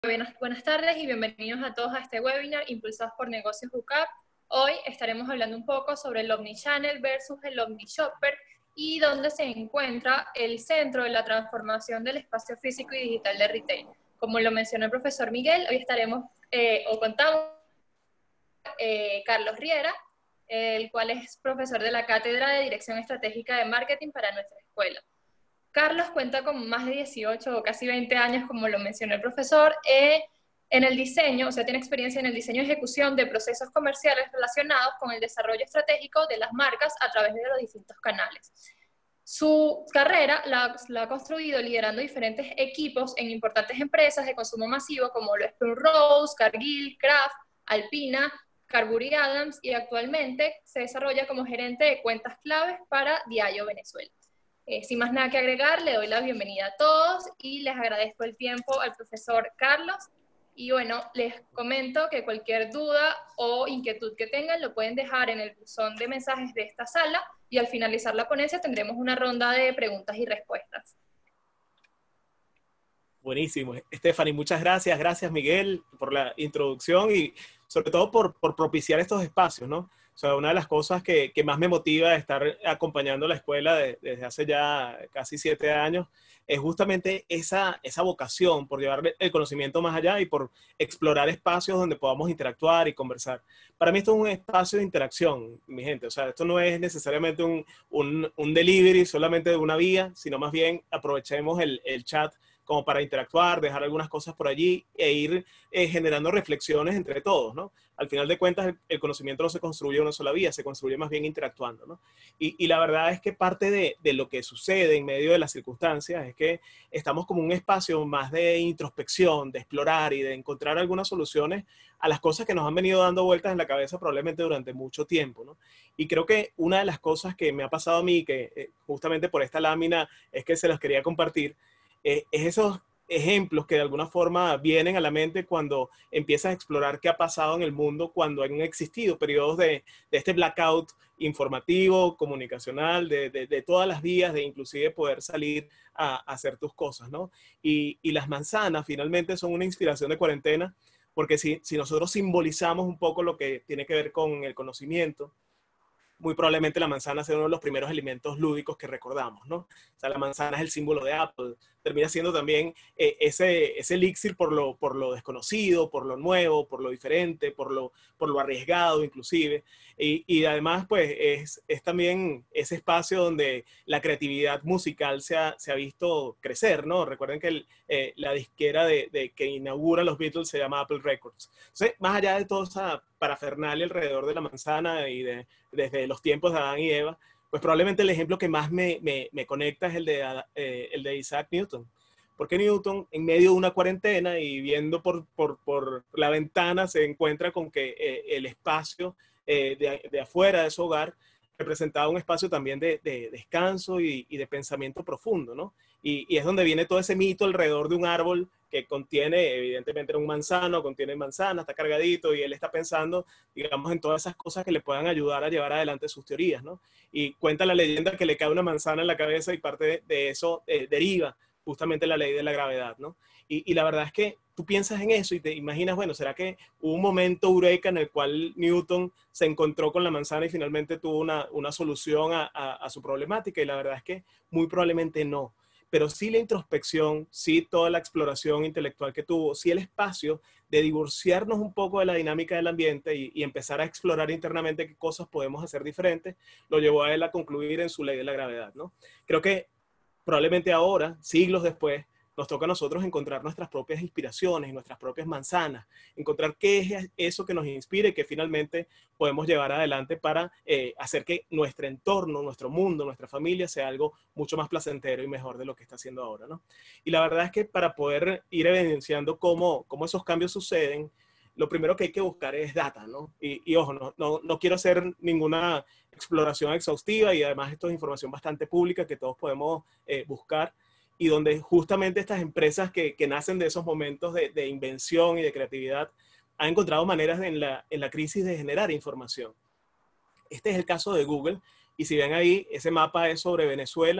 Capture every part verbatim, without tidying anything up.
Buenas, buenas tardes y bienvenidos a todos a este webinar impulsados por Negocios U C A P. Hoy estaremos hablando un poco sobre el Omnichannel versus el Omnishopper y dónde se encuentra el centro de la transformación del espacio físico y digital de retail. Como lo mencionó el profesor Miguel, hoy estaremos eh, o contamos eh, Carlos Riera, el cual es profesor de la Cátedra de Dirección Estratégica de Marketing para nuestra escuela. Carlos cuenta con más de dieciocho o casi veinte años, como lo mencionó el profesor, eh, en el diseño, o sea, tiene experiencia en el diseño y ejecución de procesos comerciales relacionados con el desarrollo estratégico de las marcas a través de los distintos canales. Su carrera la, la ha construido liderando diferentes equipos en importantes empresas de consumo masivo como lo es Rose, Cargill, Kraft, Alpina, Carbury Adams, y actualmente se desarrolla como gerente de cuentas claves para Diageo Venezuela. Eh, sin más nada que agregar, le doy la bienvenida a todos y les agradezco el tiempo al profesor Carlos. Y bueno, les comento que cualquier duda o inquietud que tengan lo pueden dejar en el buzón de mensajes de esta sala y al finalizar la ponencia tendremos una ronda de preguntas y respuestas. Buenísimo. Stephanie, muchas gracias. Gracias, Miguel, por la introducción y sobre todo por, por propiciar estos espacios, ¿no? O sea, una de las cosas que, que más me motiva de estar acompañando la escuela de, desde hace ya casi siete años es justamente esa, esa vocación por llevar el conocimiento más allá y por explorar espacios donde podamos interactuar y conversar. Para mí esto es un espacio de interacción, mi gente. O sea, esto no es necesariamente un, un, un delivery solamente de una vía, sino más bien aprovechemos el, el chat como para interactuar, dejar algunas cosas por allí e ir eh, generando reflexiones entre todos, ¿no? Al final de cuentas, el, el conocimiento no se construye en una sola vía, se construye más bien interactuando, ¿no? Y, y la verdad es que parte de, de lo que sucede en medio de las circunstancias es que estamos como un espacio más de introspección, de explorar y de encontrar algunas soluciones a las cosas que nos han venido dando vueltas en la cabeza probablemente durante mucho tiempo, ¿no? Y creo que una de las cosas que me ha pasado a mí, que eh, justamente por esta lámina es que se las quería compartir, Eh, es esos ejemplos que de alguna forma vienen a la mente cuando empiezas a explorar qué ha pasado en el mundo cuando han existido periodos de, de este blackout informativo, comunicacional, de, de, de todas las vías, de inclusive poder salir a, a hacer tus cosas, ¿no? Y, y las manzanas finalmente son una inspiración de cuarentena, porque si, si nosotros simbolizamos un poco lo que tiene que ver con el conocimiento, muy probablemente la manzana sea uno de los primeros alimentos lúdicos que recordamos, ¿no? O sea, la manzana es el símbolo de Apple, termina siendo también eh, ese, ese elixir por lo, por lo desconocido, por lo nuevo, por lo diferente, por lo, por lo arriesgado inclusive, y, y además pues es, es también ese espacio donde la creatividad musical se ha, se ha visto crecer, ¿no? Recuerden que el, eh, la disquera de, de que inaugura los Beatles se llama Apple Records. Entonces, más allá de toda esa parafernalia alrededor de la manzana y de, desde los tiempos de Adán y Eva, pues probablemente el ejemplo que más me, me, me conecta es el de, eh, el de Isaac Newton. Porque Newton, en medio de una cuarentena y viendo por, por, por la ventana, se encuentra con que eh, el espacio eh, de, de afuera de su hogar representaba un espacio también de, de descanso y, y de pensamiento profundo, ¿no? Y, y es donde viene todo ese mito alrededor de un árbol que contiene, evidentemente, un manzano, contiene manzana, está cargadito, y él está pensando, digamos, en todas esas cosas que le puedan ayudar a llevar adelante sus teorías, ¿no? Y cuenta la leyenda que le cae una manzana en la cabeza y parte de, de eso eh, deriva justamente la ley de la gravedad, ¿no? Y, y la verdad es que tú piensas en eso y te imaginas, bueno, ¿será que hubo un momento eureka en el cual Newton se encontró con la manzana y finalmente tuvo una, una solución a, a, a su problemática? Y la verdad es que muy probablemente no. Pero sí la introspección, sí toda la exploración intelectual que tuvo, sí el espacio de divorciarnos un poco de la dinámica del ambiente y, y empezar a explorar internamente qué cosas podemos hacer diferentes, lo llevó a él a concluir en su ley de la gravedad, ¿no? Creo que probablemente ahora, siglos después, nos toca a nosotros encontrar nuestras propias inspiraciones y nuestras propias manzanas, encontrar qué es eso que nos inspire y que finalmente podemos llevar adelante para eh, hacer que nuestro entorno, nuestro mundo, nuestra familia sea algo mucho más placentero y mejor de lo que está haciendo ahora, ¿no? Y la verdad es que para poder ir evidenciando cómo, cómo esos cambios suceden, lo primero que hay que buscar es data, ¿no? Y, y ojo, no, no, no quiero hacer ninguna exploración exhaustiva y además esto es información bastante pública que todos podemos eh, buscar y donde justamente estas empresas que, que nacen de esos momentos de, de invención y de creatividad han encontrado maneras en la, en la crisis de generar información. Este es el caso de Google y si ven ahí, ese mapa es sobre Venezuela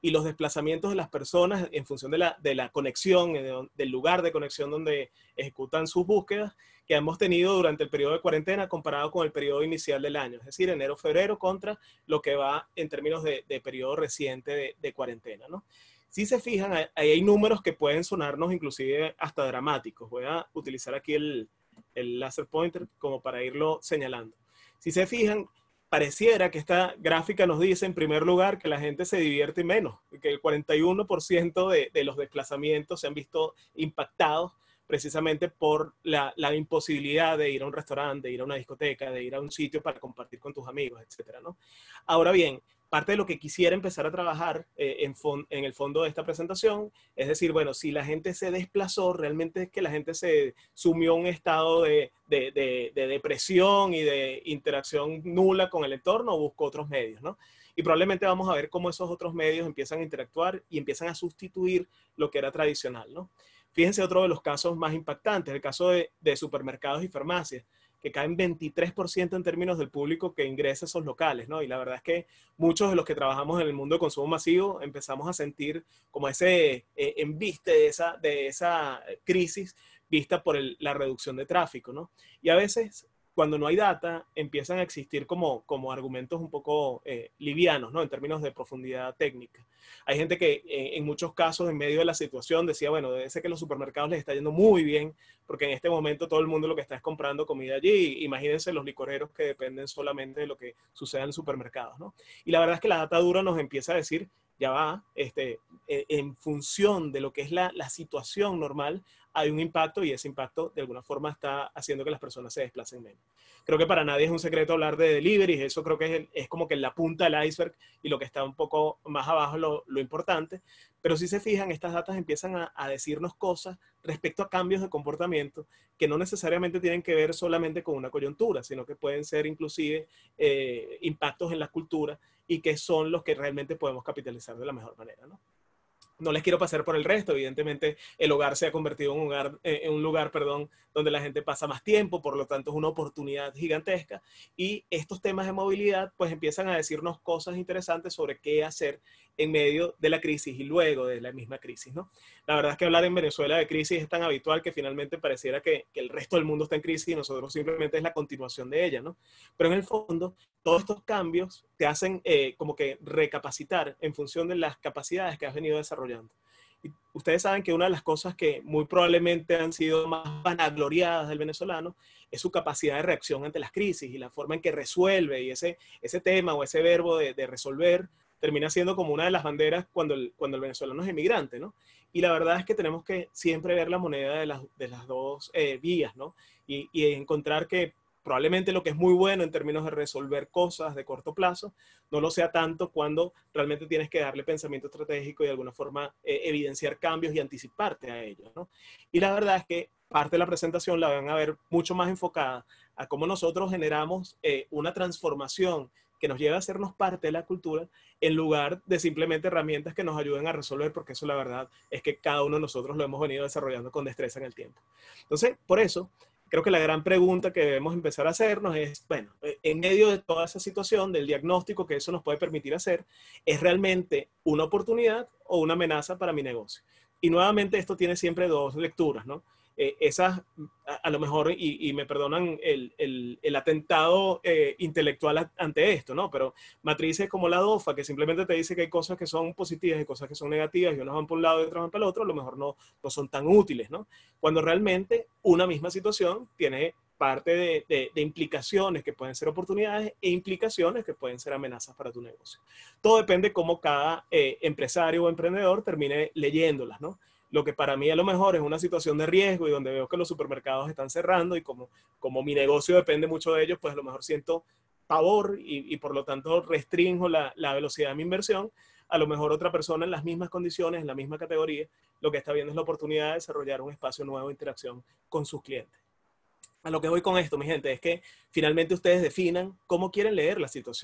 y los desplazamientos de las personas en función de la, de la conexión, de, del lugar de conexión donde ejecutan sus búsquedas, que hemos tenido durante el periodo de cuarentena comparado con el periodo inicial del año, es decir, enero-febrero contra lo que va en términos de, de periodo reciente de, de cuarentena, ¿no? Si se fijan, ahí hay números que pueden sonarnos inclusive hasta dramáticos. Voy a utilizar aquí el, el laser pointer como para irlo señalando. Si se fijan, pareciera que esta gráfica nos dice en primer lugar que la gente se divierte menos, que el cuarenta y uno por ciento de, de los desplazamientos se han visto impactados precisamente por la, la imposibilidad de ir a un restaurante, de ir a una discoteca, de ir a un sitio para compartir con tus amigos, etcétera, ¿no? Ahora bien, parte de lo que quisiera empezar a trabajar eh, en, en el fondo de esta presentación es decir, bueno, si la gente se desplazó, realmente es que la gente se sumió a un estado de, de, de, de depresión y de interacción nula con el entorno o buscó otros medios, ¿no? Y probablemente vamos a ver cómo esos otros medios empiezan a interactuar y empiezan a sustituir lo que era tradicional, ¿no? Fíjense otro de los casos más impactantes, el caso de, de supermercados y farmacias, que caen veintitrés por ciento en términos del público que ingresa a esos locales, ¿no? Y la verdad es que muchos de los que trabajamos en el mundo de consumo masivo empezamos a sentir como ese eh, embiste de esa, de esa crisis vista por el, la reducción de tráfico, ¿no? Y a veces, cuando no hay data, empiezan a existir como, como argumentos un poco eh, livianos, ¿no? En términos de profundidad técnica. Hay gente que eh, en muchos casos, en medio de la situación, decía, bueno, debe ser que los supermercados les está yendo muy bien, porque en este momento todo el mundo lo que está es comprando comida allí. Imagínense los licoreros que dependen solamente de lo que suceda en supermercados, ¿no? Y la verdad es que la data dura nos empieza a decir, ya va, este, en función de lo que es la, la situación normal, hay un impacto y ese impacto de alguna forma está haciendo que las personas se desplacen menos. Creo que para nadie es un secreto hablar de deliveries, eso creo que es, el, es como que la punta del iceberg y lo que está un poco más abajo lo, lo importante, pero si se fijan, estas datas empiezan a, a decirnos cosas respecto a cambios de comportamiento que no necesariamente tienen que ver solamente con una coyuntura, sino que pueden ser inclusive eh, impactos en la cultura y que son los que realmente podemos capitalizar de la mejor manera, ¿no? No les quiero pasar por el resto, evidentemente el hogar se ha convertido en un, hogar, eh, en un lugar perdón, donde la gente pasa más tiempo, por lo tanto es una oportunidad gigantesca y estos temas de movilidad pues empiezan a decirnos cosas interesantes sobre qué hacer en medio de la crisis y luego de la misma crisis, ¿no? La verdad es que hablar en Venezuela de crisis es tan habitual que finalmente pareciera que, que el resto del mundo está en crisis y nosotros simplemente es la continuación de ella, ¿no? Pero en el fondo todos estos cambios te hacen eh, como que recapacitar en función de las capacidades que has venido desarrollando. Y ustedes saben que una de las cosas que muy probablemente han sido más vanagloriadas del venezolano es su capacidad de reacción ante las crisis y la forma en que resuelve y ese, ese tema o ese verbo de, de resolver termina siendo como una de las banderas cuando el, cuando el venezolano es emigrante, ¿no? Y la verdad es que tenemos que siempre ver la moneda de las, de las dos eh, vías, ¿no? Y, y encontrar que probablemente lo que es muy bueno en términos de resolver cosas de corto plazo, no lo sea tanto cuando realmente tienes que darle pensamiento estratégico y de alguna forma eh, evidenciar cambios y anticiparte a ellos, ¿no? Y la verdad es que parte de la presentación la van a ver mucho más enfocada a cómo nosotros generamos eh, una transformación que nos lleva a hacernos parte de la cultura en lugar de simplemente herramientas que nos ayuden a resolver, porque eso la verdad es que cada uno de nosotros lo hemos venido desarrollando con destreza en el tiempo. Entonces, por eso, creo que la gran pregunta que debemos empezar a hacernos es, bueno, en medio de toda esa situación, del diagnóstico que eso nos puede permitir hacer, ¿es realmente una oportunidad o una amenaza para mi negocio? Y nuevamente esto tiene siempre dos lecturas, ¿no? Eh, esas, a, a lo mejor, y, y me perdonan el, el, el atentado eh, intelectual a, ante esto, ¿no? Pero matrices como la DOFA, que simplemente te dice que hay cosas que son positivas y cosas que son negativas, y unas van por un lado y otras van para el otro, a lo mejor no, no son tan útiles, ¿no? Cuando realmente una misma situación tiene parte de, de, de implicaciones que pueden ser oportunidades e implicaciones que pueden ser amenazas para tu negocio. Todo depende de cómo cada eh, empresario o emprendedor termine leyéndolas, ¿no? Lo que para mí a lo mejor es una situación de riesgo y donde veo que los supermercados están cerrando y como, como mi negocio depende mucho de ellos, pues a lo mejor siento pavor y, y por lo tanto restringo la, la velocidad de mi inversión. A lo mejor otra persona en las mismas condiciones, en la misma categoría, lo que está viendo es la oportunidad de desarrollar un espacio nuevo de interacción con sus clientes. A lo que voy con esto, mi gente, es que finalmente ustedes definan cómo quieren leer la situación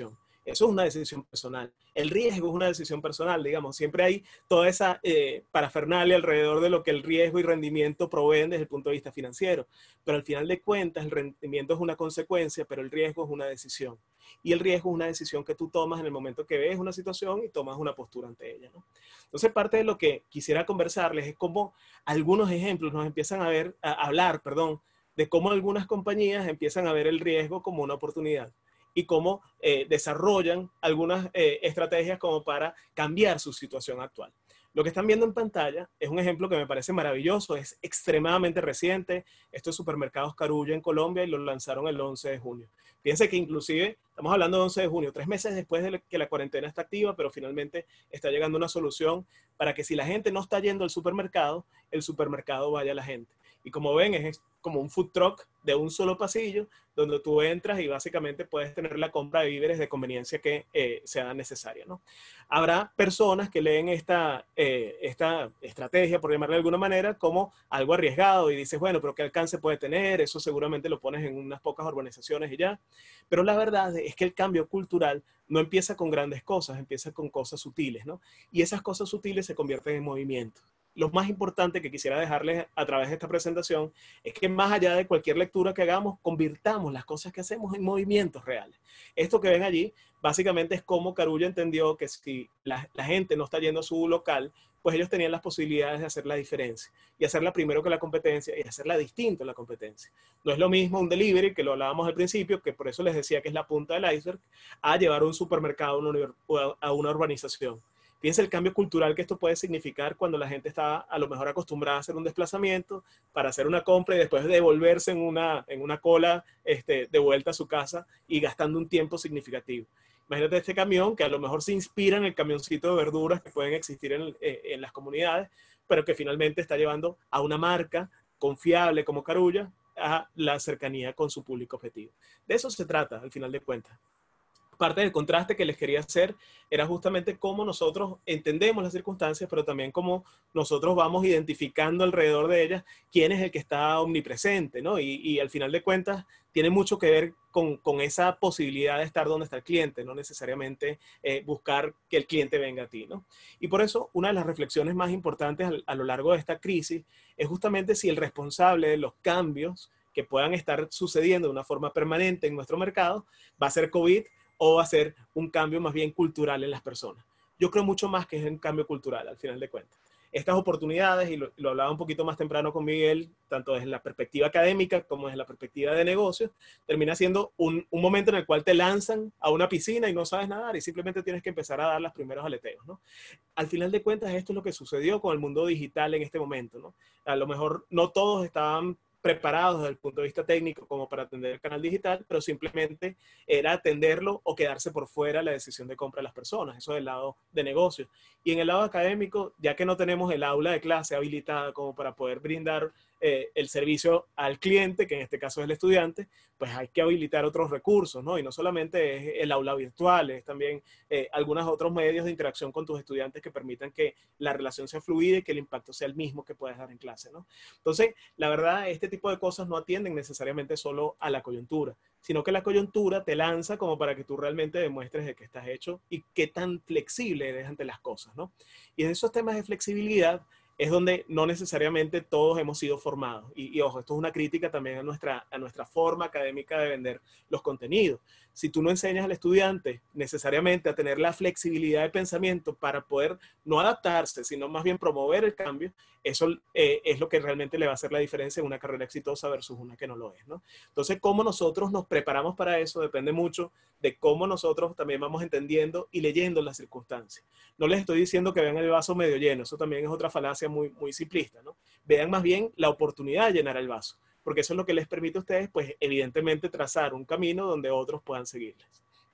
Eso es una decisión personal. El riesgo es una decisión personal, digamos. Siempre hay toda esa eh, parafernalia alrededor de lo que el riesgo y rendimiento proveen desde el punto de vista financiero. Pero al final de cuentas, el rendimiento es una consecuencia, pero el riesgo es una decisión. Y el riesgo es una decisión que tú tomas en el momento que ves una situación y tomas una postura ante ella, ¿no? Entonces, parte de lo que quisiera conversarles es cómo algunos ejemplos nos empiezan a ver, a hablar, perdón, de cómo algunas compañías empiezan a ver el riesgo como una oportunidad y cómo eh, desarrollan algunas eh, estrategias como para cambiar su situación actual. Lo que están viendo en pantalla es un ejemplo que me parece maravilloso, es extremadamente reciente. Esto es Supermercados Carulla en Colombia y lo lanzaron el once de junio. Fíjense que inclusive, estamos hablando de once de junio, tres meses después de que la cuarentena está activa, pero finalmente está llegando una solución para que si la gente no está yendo al supermercado, el supermercado vaya a la gente. Y como ven, es como un food truck de un solo pasillo, donde tú entras y básicamente puedes tener la compra de víveres de conveniencia que eh, sea necesaria, ¿no? Habrá personas que leen esta, eh, esta estrategia, por llamarla de alguna manera, como algo arriesgado y dices, bueno, pero ¿qué alcance puede tener? Eso seguramente lo pones en unas pocas urbanizaciones y ya. Pero la verdad es que el cambio cultural no empieza con grandes cosas, empieza con cosas sutiles, ¿no? Y esas cosas sutiles se convierten en movimientos. Lo más importante que quisiera dejarles a través de esta presentación es que más allá de cualquier lectura que hagamos, convirtamos las cosas que hacemos en movimientos reales. Esto que ven allí, básicamente es cómo Carulla entendió que si la, la gente no está yendo a su local, pues ellos tenían las posibilidades de hacer la diferencia y hacerla primero que la competencia y hacerla distinto a la competencia. No es lo mismo un delivery, que lo hablábamos al principio, que por eso les decía que es la punta del iceberg, a llevar un supermercado a una, a una urbanización. Fíjense el cambio cultural que esto puede significar cuando la gente está a lo mejor acostumbrada a hacer un desplazamiento para hacer una compra y después devolverse en una, en una cola este, de vuelta a su casa y gastando un tiempo significativo. Imagínate este camión que a lo mejor se inspira en el camioncito de verduras que pueden existir en, en las comunidades, pero que finalmente está llevando a una marca confiable como Carulla a la cercanía con su público objetivo. De eso se trata, al final de cuentas. Parte del contraste que les quería hacer era justamente cómo nosotros entendemos las circunstancias, pero también cómo nosotros vamos identificando alrededor de ellas quién es el que está omnipresente, ¿no? Y, y al final de cuentas tiene mucho que ver con, con esa posibilidad de estar donde está el cliente, no necesariamente eh, buscar que el cliente venga a ti, ¿no? Y por eso una de las reflexiones más importantes a, a lo largo de esta crisis es justamente si el responsable de los cambios que puedan estar sucediendo de una forma permanente en nuestro mercado va a ser COVID o va a ser un cambio más bien cultural en las personas. Yo creo mucho más que es un cambio cultural, al final de cuentas. Estas oportunidades, y lo, lo hablaba un poquito más temprano con Miguel, tanto desde la perspectiva académica como desde la perspectiva de negocios, termina siendo un, un momento en el cual te lanzan a una piscina y no sabes nadar y simplemente tienes que empezar a dar los primeros aleteos, ¿no? Al final de cuentas, esto es lo que sucedió con el mundo digital en este momento, ¿no? A lo mejor no todos estaban preparados desde el punto de vista técnico como para atender el canal digital, pero simplemente era atenderlo o quedarse por fuera la decisión de compra de las personas, eso del lado de negocios. Y en el lado académico, ya que no tenemos el aula de clase habilitada como para poder brindar eh, el servicio al cliente, que en este caso es el estudiante, pues hay que habilitar otros recursos, ¿no? Y no solamente es el aula virtual, es también eh, algunos otros medios de interacción con tus estudiantes que permitan que la relación sea fluida y que el impacto sea el mismo que puedes dar en clase, ¿no? Entonces, la verdad, este tipo de cosas no atienden necesariamente solo a la coyuntura, sino que la coyuntura te lanza como para que tú realmente demuestres de qué estás hecho y qué tan flexible eres ante las cosas, ¿no? Y en esos temas de flexibilidad es donde no necesariamente todos hemos sido formados. Y, y ojo, esto es una crítica también a nuestra, a nuestra forma académica de vender los contenidos. Si tú no enseñas al estudiante necesariamente a tener la flexibilidad de pensamiento para poder no adaptarse, sino más bien promover el cambio, eso eh, es lo que realmente le va a hacer la diferencia en una carrera exitosa versus una que no lo es, ¿no? Entonces, cómo nosotros nos preparamos para eso depende mucho de cómo nosotros también vamos entendiendo y leyendo las circunstancias. No les estoy diciendo que vean el vaso medio lleno, eso también es otra falacia muy, muy simplista, ¿no? Vean más bien la oportunidad de llenar el vaso, porque eso es lo que les permite a ustedes, pues evidentemente trazar un camino donde otros puedan seguirles.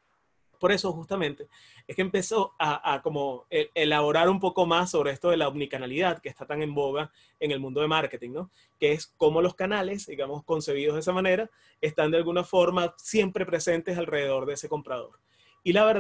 Por eso justamente es que empezó a, a como elaborar un poco más sobre esto de la omnicanalidad que está tan en boga en el mundo de marketing, ¿no? Que es cómo los canales, digamos, concebidos de esa manera, están de alguna forma siempre presentes alrededor de ese comprador. Y la verdad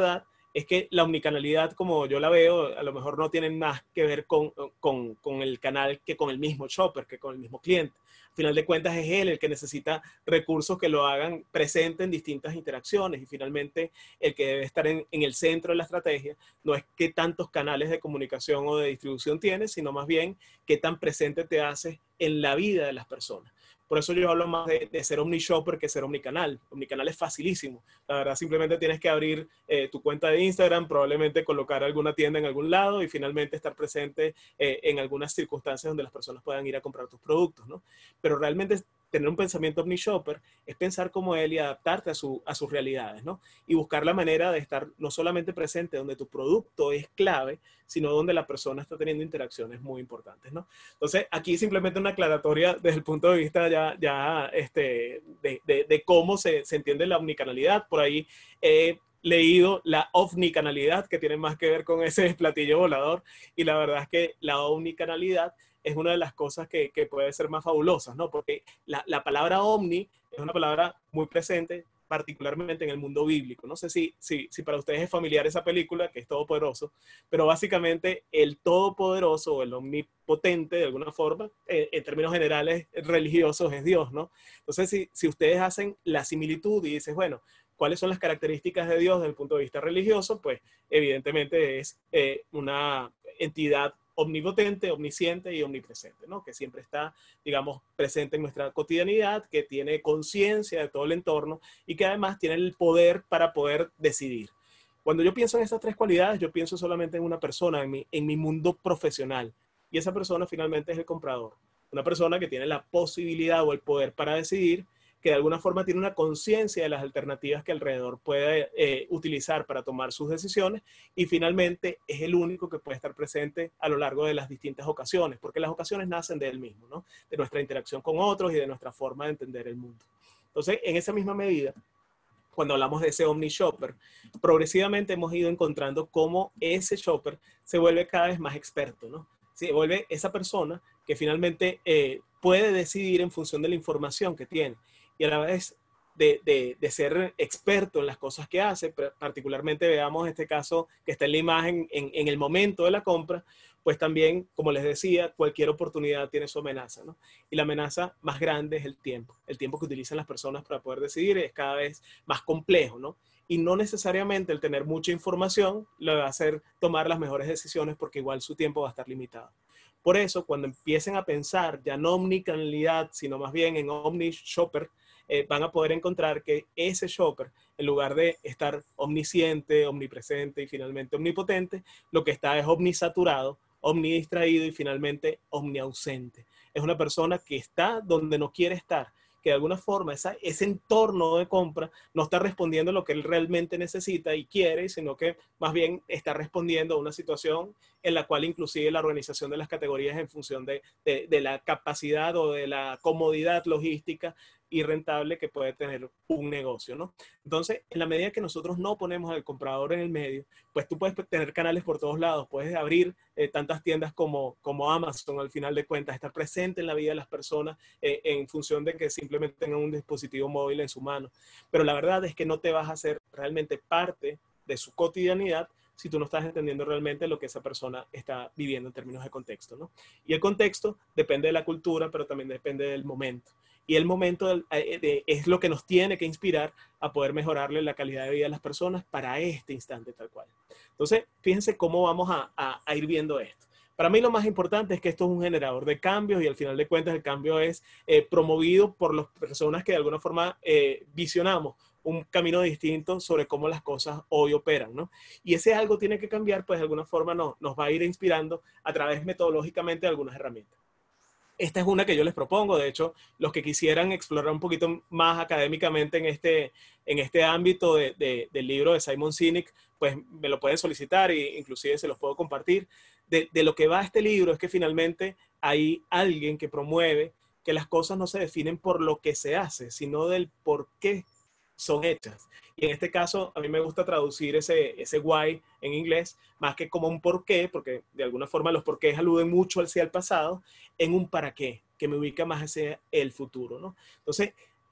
es que la omnicanalidad, como yo la veo, a lo mejor no tiene más que ver con, con, con el canal que con el mismo shopper, que con el mismo cliente. Al final de cuentas es él el que necesita recursos que lo hagan presente en distintas interacciones, y finalmente el que debe estar en, en el centro de la estrategia no es qué tantos canales de comunicación o de distribución tienes, sino más bien qué tan presente te haces en la vida de las personas. Por eso yo hablo más de, de ser omnishopper que ser omnicanal. Omnicanal es facilísimo. La verdad, simplemente tienes que abrir eh, tu cuenta de Instagram, probablemente colocar alguna tienda en algún lado y finalmente estar presente eh, en algunas circunstancias donde las personas puedan ir a comprar tus productos, ¿no? Pero realmente tener un pensamiento omnishopper es pensar como él y adaptarte a, su, a sus realidades, ¿no? Y buscar la manera de estar no solamente presente donde tu producto es clave, sino donde la persona está teniendo interacciones muy importantes, ¿no? Entonces, aquí simplemente una aclaratoria desde el punto de vista ya, ya este, de, de, de cómo se, se entiende la omnicanalidad. Por ahí he leído la omnicanalidad, que tiene más que ver con ese platillo volador, y la verdad es que la omnicanalidad es una de las cosas que, que puede ser más fabulosas, ¿no? Porque la, la palabra omni es una palabra muy presente, particularmente en el mundo bíblico. No sé si, si, si para ustedes es familiar esa película, que es Todopoderoso, pero básicamente el Todopoderoso o el omnipotente, de alguna forma, eh, en términos generales religiosos, es Dios, ¿no? Entonces, si, si ustedes hacen la similitud y dicen, bueno, ¿cuáles son las características de Dios desde el punto de vista religioso? Pues evidentemente es eh, una entidad omnipotente, omnisciente y omnipresente, ¿no? Que siempre está, digamos, presente en nuestra cotidianidad, que tiene conciencia de todo el entorno y que además tiene el poder para poder decidir. Cuando yo pienso en estas tres cualidades, yo pienso solamente en una persona, en mi, en mi mundo profesional, y esa persona finalmente es el comprador. Una persona que tiene la posibilidad o el poder para decidir, que de alguna forma tiene una conciencia de las alternativas que alrededor puede eh, utilizar para tomar sus decisiones, y finalmente es el único que puede estar presente a lo largo de las distintas ocasiones, porque las ocasiones nacen de él mismo, ¿no? De nuestra interacción con otros y de nuestra forma de entender el mundo. Entonces, en esa misma medida, cuando hablamos de ese omni-shopper, progresivamente hemos ido encontrando cómo ese shopper se vuelve cada vez más experto, ¿no? Se vuelve esa persona que finalmente eh, puede decidir en función de la información que tiene, y a la vez de, de, de ser experto en las cosas que hace. Particularmente veamos este caso que está en la imagen, en, en el momento de la compra, pues también, como les decía, cualquier oportunidad tiene su amenaza, ¿no? Y la amenaza más grande es el tiempo. El tiempo que utilizan las personas para poder decidir es cada vez más complejo, ¿no? Y no necesariamente el tener mucha información le va a hacer tomar las mejores decisiones, porque igual su tiempo va a estar limitado. Por eso, cuando empiecen a pensar ya no omnicanalidad, sino más bien en omni-shopper, eh, van a poder encontrar que ese shopper, en lugar de estar omnisciente, omnipresente y finalmente omnipotente, lo que está es omnisaturado, omnidistraído y finalmente omniausente. Es una persona que está donde no quiere estar, que de alguna forma esa, ese entorno de compra no está respondiendo a lo que él realmente necesita y quiere, sino que más bien está respondiendo a una situación en la cual inclusive la organización de las categorías en función de, de, de la capacidad o de la comodidad logística y rentable que puede tener un negocio, ¿no? Entonces, en la medida que nosotros no ponemos al comprador en el medio, pues tú puedes tener canales por todos lados, puedes abrir eh, tantas tiendas como, como Amazon, al final de cuentas, estar presente en la vida de las personas eh, en función de que simplemente tengan un dispositivo móvil en su mano. Pero la verdad es que no te vas a hacer realmente parte de su cotidianidad si tú no estás entendiendo realmente lo que esa persona está viviendo en términos de contexto, ¿no? Y el contexto depende de la cultura, pero también depende del momento. Y el momento de, de, es lo que nos tiene que inspirar a poder mejorarle la calidad de vida a las personas para este instante tal cual. Entonces, fíjense cómo vamos a, a, a ir viendo esto. Para mí lo más importante es que esto es un generador de cambios, y al final de cuentas el cambio es eh, promovido por las personas que de alguna forma eh, visionamos un camino distinto sobre cómo las cosas hoy operan, ¿no? Y ese algo tiene que cambiar, pues de alguna forma no, nos va a ir inspirando a través metodológicamente de algunas herramientas. Esta es una que yo les propongo. De hecho, los que quisieran explorar un poquito más académicamente en este, en este ámbito de, de, del libro de Simon Sinek, pues me lo pueden solicitar e inclusive se los puedo compartir. De, de lo que va este libro es que finalmente hay alguien que promueve que las cosas no se definen por lo que se hace, sino del por qué son hechas. Y en este caso, a mí me gusta traducir ese, ese why en inglés, más que como un por qué, porque de alguna forma los porqués aluden mucho hacia el pasado, en un para qué, que me ubica más hacia el futuro, ¿no? Entonces,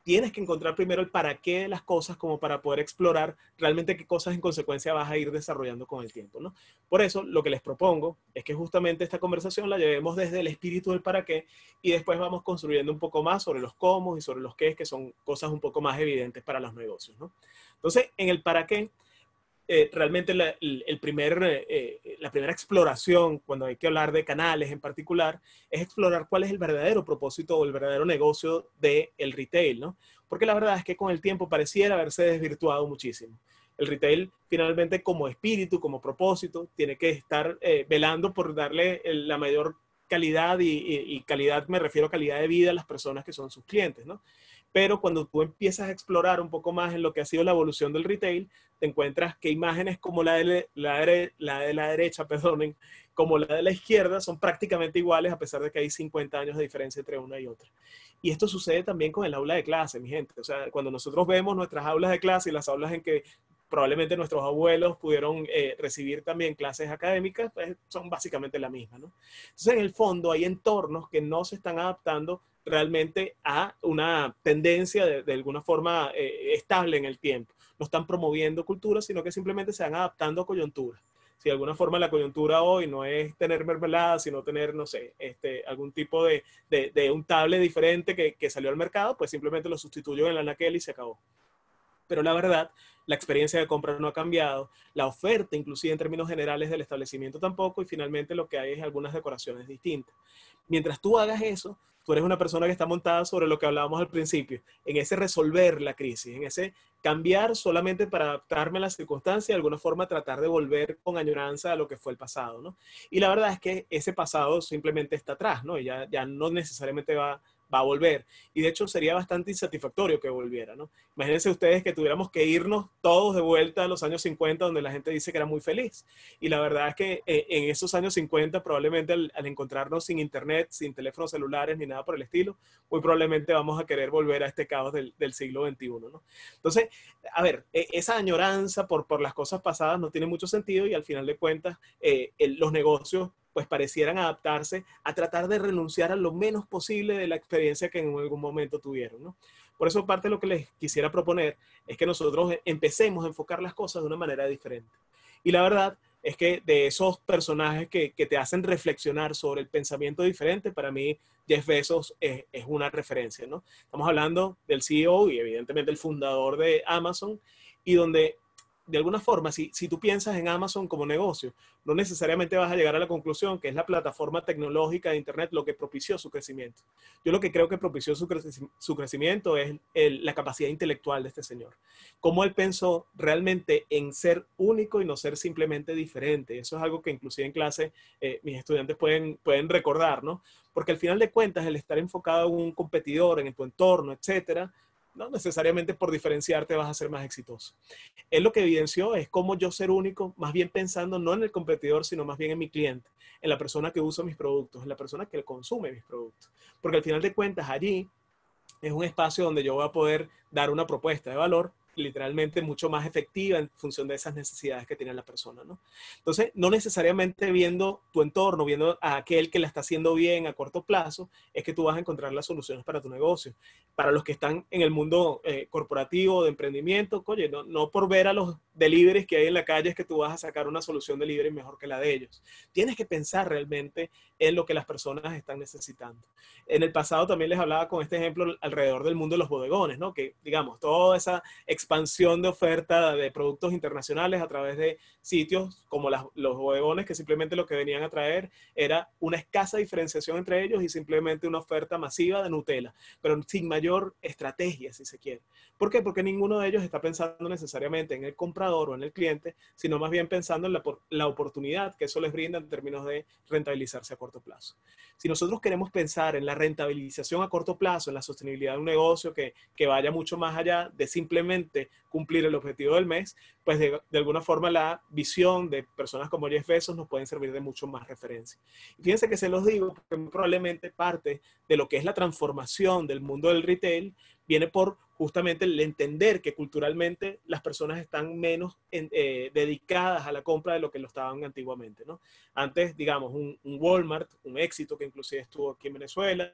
tienes que encontrar primero el para qué de las cosas como para poder explorar realmente qué cosas en consecuencia vas a ir desarrollando con el tiempo, ¿no? Por eso lo que les propongo es que justamente esta conversación la llevemos desde el espíritu del para qué y después vamos construyendo un poco más sobre los cómo y sobre los qué, que son cosas un poco más evidentes para los negocios, ¿no? Entonces, en el para qué, eh, realmente la, el, el primer, eh, la primera exploración, cuando hay que hablar de canales en particular, es explorar cuál es el verdadero propósito o el verdadero negocio del retail, ¿no? Porque la verdad es que con el tiempo pareciera haberse desvirtuado muchísimo. El retail finalmente como espíritu, como propósito, tiene que estar eh, velando por darle el, la mayor calidad y, y, y calidad, me refiero a calidad de vida a las personas que son sus clientes, ¿no? Pero cuando tú empiezas a explorar un poco más en lo que ha sido la evolución del retail, te encuentras que imágenes como la de la, de, la, de la derecha, perdonen, como la de la izquierda, son prácticamente iguales a pesar de que hay cincuenta años de diferencia entre una y otra. Y esto sucede también con el aula de clase, mi gente. O sea, cuando nosotros vemos nuestras aulas de clase y las aulas en que probablemente nuestros abuelos pudieron eh, recibir también clases académicas, pues son básicamente la misma, ¿no? Entonces, en el fondo, hay entornos que no se están adaptando realmente a una tendencia de, de alguna forma eh, estable en el tiempo. No están promoviendo cultura, sino que simplemente se van adaptando a coyunturas. Si de alguna forma la coyuntura hoy no es tener mermelada, sino tener, no sé, este, algún tipo de, de, de un tablet diferente que, que salió al mercado, pues simplemente lo sustituyo en la anaquel y se acabó. Pero la verdad, la experiencia de compra no ha cambiado, la oferta, inclusive en términos generales del establecimiento tampoco, y finalmente lo que hay es algunas decoraciones distintas. Mientras tú hagas eso, tú eres una persona que está montada sobre lo que hablábamos al principio, en ese resolver la crisis, en ese cambiar solamente para adaptarme a las circunstancias y de alguna forma tratar de volver con añoranza a lo que fue el pasado, ¿no? Y la verdad es que ese pasado simplemente está atrás, ¿no? Y ya, ya no necesariamente va va a volver. Y de hecho sería bastante insatisfactorio que volviera, ¿no? Imagínense ustedes que tuviéramos que irnos todos de vuelta a los años cincuenta, donde la gente dice que era muy feliz. Y la verdad es que eh, en esos años cincuenta, probablemente al, al encontrarnos sin internet, sin teléfonos celulares ni nada por el estilo, muy probablemente vamos a querer volver a este caos del, del siglo veintiuno, ¿no? Entonces, a ver, eh, esa añoranza por, por las cosas pasadas no tiene mucho sentido y al final de cuentas, eh, el, los negocios pues parecieran adaptarse a tratar de renunciar a lo menos posible de la experiencia que en algún momento tuvieron, ¿no? Por eso parte de lo que les quisiera proponer es que nosotros empecemos a enfocar las cosas de una manera diferente. Y la verdad es que de esos personajes que, que te hacen reflexionar sobre el pensamiento diferente, para mí Jeff Bezos es, es una referencia, ¿no? Estamos hablando del C E O y evidentemente el fundador de Amazon, y donde de alguna forma, si, si tú piensas en Amazon como negocio, no necesariamente vas a llegar a la conclusión que es la plataforma tecnológica de Internet lo que propició su crecimiento. Yo lo que creo que propició su, cre su crecimiento es el, la capacidad intelectual de este señor. Cómo él pensó realmente en ser único y no ser simplemente diferente. Eso es algo que inclusive en clase eh, mis estudiantes pueden, pueden recordar, ¿no? Porque al final de cuentas, el estar enfocado en un competidor, en tu entorno, etcétera, no necesariamente por diferenciarte vas a ser más exitoso. Él lo que evidenció es cómo yo ser único, más bien pensando no en el competidor, sino más bien en mi cliente, en la persona que usa mis productos, en la persona que consume mis productos. Porque al final de cuentas allí es un espacio donde yo voy a poder dar una propuesta de valor literalmente mucho más efectiva en función de esas necesidades que tiene la persona, ¿no? Entonces, no necesariamente viendo tu entorno, viendo a aquel que la está haciendo bien a corto plazo, es que tú vas a encontrar las soluciones para tu negocio. Para los que están en el mundo eh, corporativo, de emprendimiento, oye, no, no por ver a los deliveries que hay en la calle es que tú vas a sacar una solución delivery mejor que la de ellos. Tienes que pensar realmente en lo que las personas están necesitando. En el pasado también les hablaba con este ejemplo alrededor del mundo de los bodegones, ¿no? Que, digamos, toda esa expansión de oferta de productos internacionales a través de sitios como las, los bodegones, que simplemente lo que venían a traer era una escasa diferenciación entre ellos y simplemente una oferta masiva de Nutella, pero sin mayor estrategia, si se quiere. ¿Por qué? Porque ninguno de ellos está pensando necesariamente en el comprador o en el cliente, sino más bien pensando en la, la oportunidad que eso les brinda en términos de rentabilizarse a corto plazo. Si nosotros queremos pensar en la rentabilización a corto plazo, en la sostenibilidad de un negocio que, que vaya mucho más allá de simplemente cumplir el objetivo del mes, pues de, de alguna forma la visión de personas como Jeff Bezos nos pueden servir de mucho más referencia. Y fíjense que se los digo porque probablemente parte de lo que es la transformación del mundo del retail viene por justamente el entender que culturalmente las personas están menos en, eh, dedicadas a la compra de lo que lo estaban antiguamente, ¿no? Antes, digamos, un, un Walmart, un éxito que inclusive estuvo aquí en Venezuela,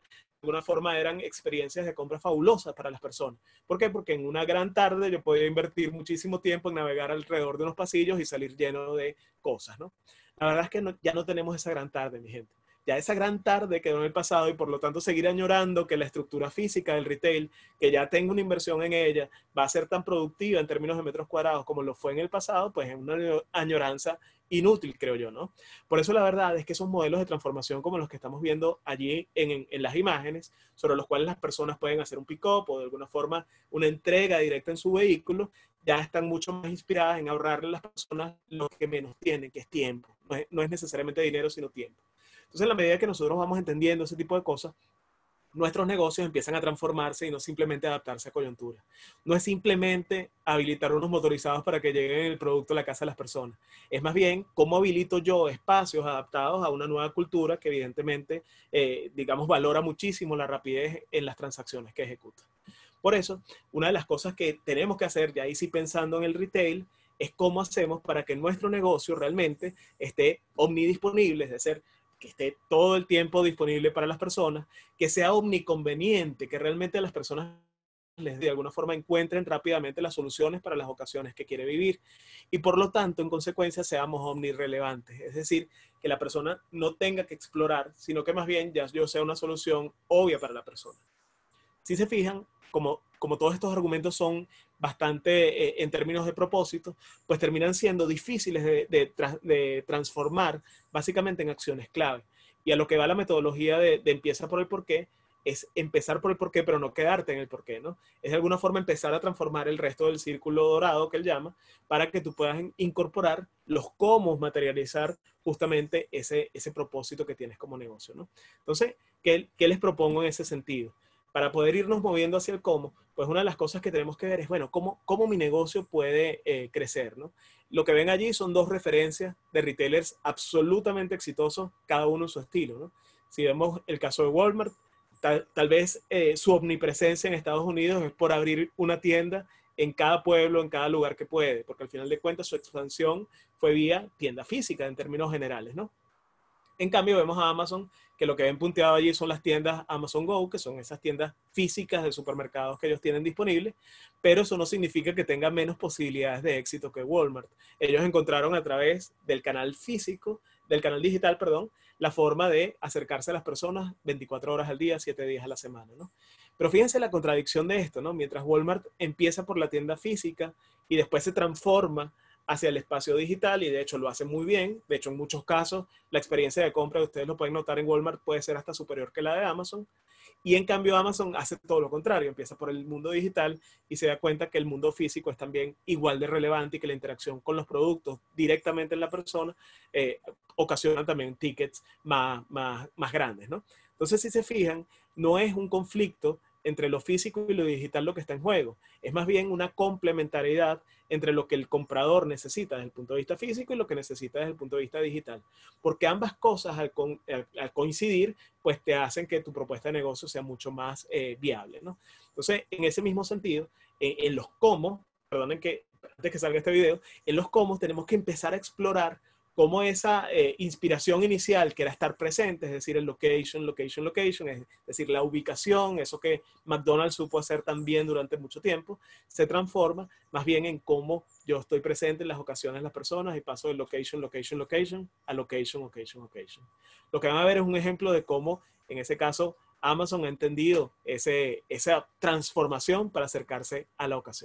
alguna forma eran experiencias de compra fabulosas para las personas. ¿Por qué? Porque en una gran tarde yo podía invertir muchísimo tiempo en navegar alrededor de unos pasillos y salir lleno de cosas, ¿no? La verdad es que no, ya no tenemos esa gran tarde, mi gente. Ya esa gran tarde quedó en el pasado y por lo tanto seguir añorando que la estructura física del retail, que ya tengo una inversión en ella, va a ser tan productiva en términos de metros cuadrados como lo fue en el pasado, pues es una añoranza inútil, creo yo, ¿no? Por eso la verdad es que esos modelos de transformación como los que estamos viendo allí en, en, en las imágenes, sobre los cuales las personas pueden hacer un pick-up o de alguna forma una entrega directa en su vehículo, ya están mucho más inspiradas en ahorrarle a las personas lo que menos tienen, que es tiempo. No es, no es necesariamente dinero, sino tiempo. Entonces, en la medida que nosotros vamos entendiendo ese tipo de cosas, nuestros negocios empiezan a transformarse y no simplemente adaptarse a coyuntura. No es simplemente habilitar unos motorizados para que lleguen el producto a la casa de las personas. Es más bien cómo habilito yo espacios adaptados a una nueva cultura que evidentemente, eh, digamos, valora muchísimo la rapidez en las transacciones que ejecuta. Por eso, una de las cosas que tenemos que hacer, ya ahí sí pensando en el retail, es cómo hacemos para que nuestro negocio realmente esté omnidisponible, es decir, que esté todo el tiempo disponible para las personas, que sea omniconveniente, que realmente las personas les de alguna forma encuentren rápidamente las soluciones para las ocasiones que quiere vivir y por lo tanto en consecuencia seamos omnirrelevantes, es decir, que la persona no tenga que explorar, sino que más bien ya yo sea una solución obvia para la persona. Si se fijan, como, como todos estos argumentos son bastante eh, en términos de propósito, pues terminan siendo difíciles de, de, tra de transformar básicamente en acciones clave. Y a lo que va la metodología de, de empieza por el porqué, es empezar por el porqué, pero no quedarte en el porqué, ¿no? Es de alguna forma empezar a transformar el resto del círculo dorado que él llama, para que tú puedas incorporar los cómo materializar justamente ese, ese propósito que tienes como negocio, ¿no? Entonces, ¿qué, qué les propongo en ese sentido? Para poder irnos moviendo hacia el cómo, pues una de las cosas que tenemos que ver es, bueno, cómo, cómo mi negocio puede eh, crecer, ¿no? Lo que ven allí son dos referencias de retailers absolutamente exitosos, cada uno en su estilo, ¿no? Si vemos el caso de Walmart, tal, tal vez eh, su omnipresencia en Estados Unidos es por abrir una tienda en cada pueblo, en cada lugar que puede, porque al final de cuentas su expansión fue vía tienda física en términos generales, ¿no? En cambio, vemos a Amazon que lo que ven punteado allí son las tiendas Amazon Go, que son esas tiendas físicas de supermercados que ellos tienen disponibles, pero eso no significa que tengan menos posibilidades de éxito que Walmart. Ellos encontraron a través del canal físico, del canal digital, perdón, la forma de acercarse a las personas veinticuatro horas al día, siete días a la semana, ¿no? Pero fíjense la contradicción de esto, ¿no? Mientras Walmart empieza por la tienda física y después se transforma hacia el espacio digital y de hecho lo hace muy bien. De hecho, en muchos casos, la experiencia de compra, ustedes lo pueden notar en Walmart, puede ser hasta superior que la de Amazon. Y en cambio Amazon hace todo lo contrario, empieza por el mundo digital y se da cuenta que el mundo físico es también igual de relevante y que la interacción con los productos directamente en la persona eh, ocasiona también tickets más, más, más grandes, ¿no? Entonces, si se fijan, no es un conflicto entre lo físico y lo digital lo que está en juego. Es más bien una complementariedad entre lo que el comprador necesita desde el punto de vista físico y lo que necesita desde el punto de vista digital. Porque ambas cosas al, con, al, al coincidir, pues te hacen que tu propuesta de negocio sea mucho más eh, viable, ¿no? Entonces, en ese mismo sentido, en, en los cómo, perdonen que antes que salga este video, en los cómo tenemos que empezar a explorar cómo esa eh, inspiración inicial, que era estar presente, es decir, el location, location, location, es decir, la ubicación, eso que McDonald's supo hacer también durante mucho tiempo, se transforma más bien en cómo yo estoy presente en las ocasiones de las personas y paso de location, location, location a location, location, location. Lo que van a ver es un ejemplo de cómo, en ese caso, Amazon ha entendido ese, esa transformación para acercarse a la ocasión.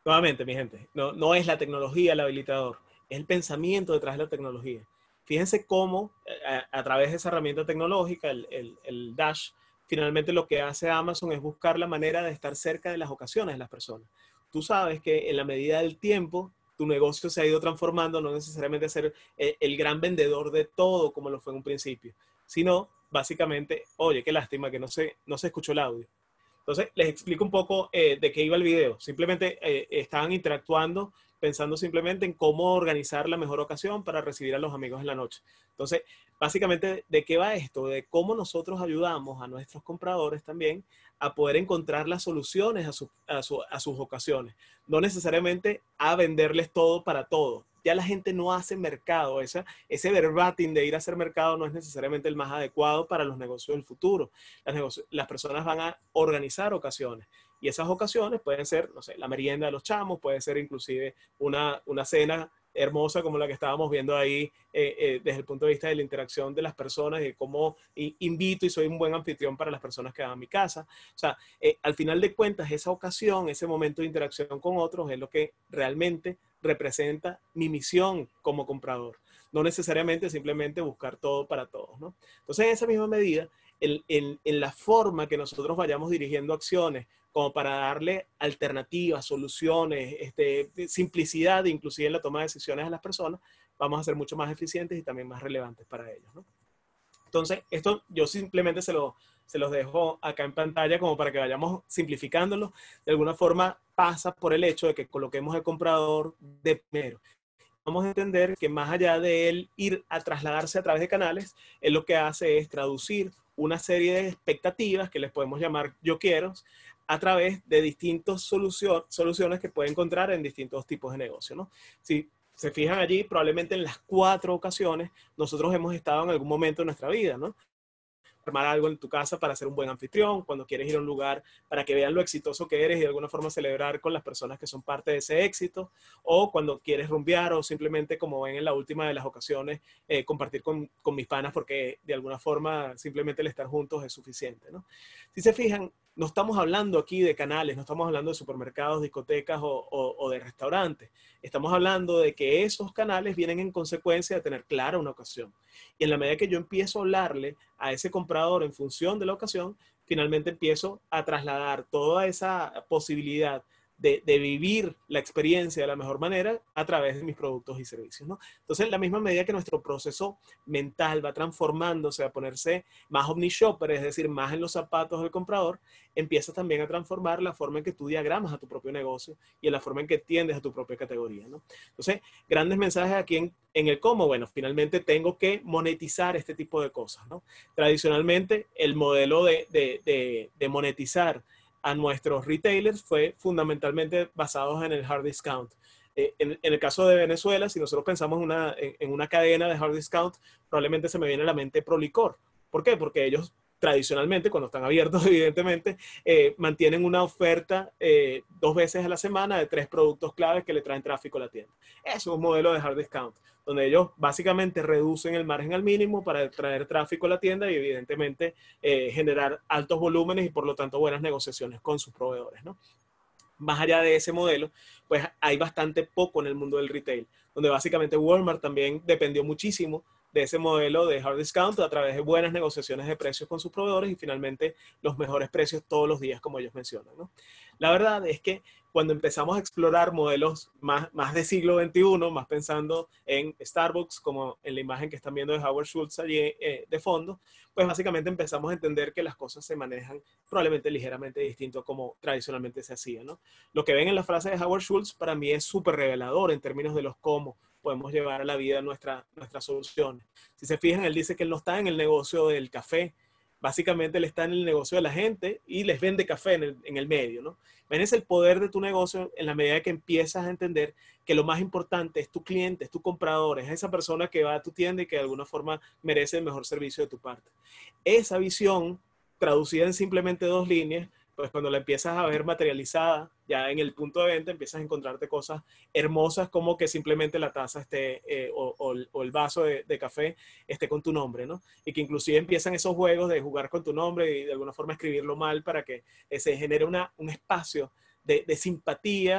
Nuevamente, mi gente, no, no es la tecnología el habilitador, es el pensamiento detrás de la tecnología. Fíjense cómo a, a través de esa herramienta tecnológica, el, el, el Dash, finalmente lo que hace Amazon es buscar la manera de estar cerca de las ocasiones de las personas. Tú sabes que en la medida del tiempo, tu negocio se ha ido transformando, no necesariamente ser el, el gran vendedor de todo como lo fue en un principio, sino básicamente, oye, qué lástima que no se, no se escuchó el audio. Entonces, les explico un poco eh, de qué iba el video. Simplemente eh, estaban interactuando, pensando simplemente en cómo organizar la mejor ocasión para recibir a los amigos en la noche. Entonces, básicamente, ¿de qué va esto? De cómo nosotros ayudamos a nuestros compradores también a poder encontrar las soluciones a, su, a, su, a sus ocasiones. No necesariamente a venderles todo para todo. Ya la gente no hace mercado. Esa, ese verbatim de ir a hacer mercado no es necesariamente el más adecuado para los negocios del futuro. Las, negocio, las personas van a organizar ocasiones. Y esas ocasiones pueden ser, no sé, la merienda de los chamos, puede ser inclusive una, una cena hermosa como la que estábamos viendo ahí eh, eh, desde el punto de vista de la interacción de las personas y cómo y, invito y soy un buen anfitrión para las personas que van a mi casa. O sea, eh, al final de cuentas, esa ocasión, ese momento de interacción con otros es lo que realmente representa mi misión como comprador. No necesariamente simplemente buscar todo para todos, ¿no? Entonces, en esa misma medida, en, en, en la forma que nosotros vayamos dirigiendo acciones, como para darle alternativas, soluciones, este, simplicidad, inclusive en la toma de decisiones a las personas, vamos a ser mucho más eficientes y también más relevantes para ellos, ¿no? Entonces, esto yo simplemente se, lo, se los dejo acá en pantalla como para que vayamos simplificándolo. De alguna forma pasa por el hecho de que coloquemos el comprador de primero. Vamos a entender que más allá de él ir a trasladarse a través de canales, él lo que hace es traducir una serie de expectativas que les podemos llamar yo quiero a través de distintas solución, soluciones que puede encontrar en distintos tipos de negocio, ¿no? Si se fijan allí, probablemente en las cuatro ocasiones nosotros hemos estado en algún momento de nuestra vida, ¿no? Armar algo en tu casa para ser un buen anfitrión, cuando quieres ir a un lugar para que vean lo exitoso que eres y de alguna forma celebrar con las personas que son parte de ese éxito, o cuando quieres rumbear o simplemente, como ven en la última de las ocasiones, eh, compartir con, con mis panas porque de alguna forma simplemente el estar juntos es suficiente, ¿no? Si se fijan, no estamos hablando aquí de canales, no estamos hablando de supermercados, discotecas o, o, o de restaurantes. Estamos hablando de que esos canales vienen en consecuencia de tener clara una ocasión. Y en la medida que yo empiezo a hablarle a ese comprador en función de la ocasión, finalmente empiezo a trasladar toda esa posibilidad de, de vivir la experiencia de la mejor manera a través de mis productos y servicios, ¿no? Entonces, en la misma medida que nuestro proceso mental va transformándose a ponerse más omnishopper, es decir, más en los zapatos del comprador, empieza también a transformar la forma en que tú diagramas a tu propio negocio y en la forma en que tiendes a tu propia categoría, ¿no? Entonces, grandes mensajes aquí en, en el cómo. Bueno, finalmente tengo que monetizar este tipo de cosas, ¿no? Tradicionalmente, el modelo de, de, de, de monetizar a nuestros retailers fue fundamentalmente basado en el hard discount. Eh, en, en el caso de Venezuela, si nosotros pensamos una, en, en una cadena de hard discount, probablemente se me viene a la mente Prolicor. ¿Por qué? Porque ellos tradicionalmente, cuando están abiertos, evidentemente, eh, mantienen una oferta eh, dos veces a la semana de tres productos claves que le traen tráfico a la tienda. Eso es un modelo de hard discount, donde ellos básicamente reducen el margen al mínimo para traer tráfico a la tienda y evidentemente eh, generar altos volúmenes y por lo tanto buenas negociaciones con sus proveedores, ¿no? Más allá de ese modelo, pues hay bastante poco en el mundo del retail, donde básicamente Walmart también dependió muchísimo de ese modelo de hard discount a través de buenas negociaciones de precios con sus proveedores y finalmente los mejores precios todos los días, como ellos mencionan, ¿no? La verdad es que cuando empezamos a explorar modelos más, más de siglo veintiuno, más pensando en Starbucks, como en la imagen que están viendo de Howard Schultz allí eh, de fondo, pues básicamente empezamos a entender que las cosas se manejan probablemente ligeramente distinto a como tradicionalmente se hacía, ¿no? Lo que ven en la frase de Howard Schultz para mí es súper revelador en términos de los cómo podemos llevar a la vida nuestra, nuestras soluciones. Si se fijan, él dice que él no está en el negocio del café, básicamente él está en el negocio de la gente y les vende café en el, en el medio, ¿no? Ves el poder de tu negocio en la medida que empiezas a entender que lo más importante es tu cliente, es tu comprador, es esa persona que va a tu tienda y que de alguna forma merece el mejor servicio de tu parte. Esa visión, traducida en simplemente dos líneas, pues cuando la empiezas a ver materializada, ya en el punto de venta empiezas a encontrarte cosas hermosas como que simplemente la taza esté, eh, o, o, o el vaso de, de café esté con tu nombre, ¿no? Y que inclusive empiezan esos juegos de jugar con tu nombre y de alguna forma escribirlo mal para que eh, se genere una, un espacio de, de simpatía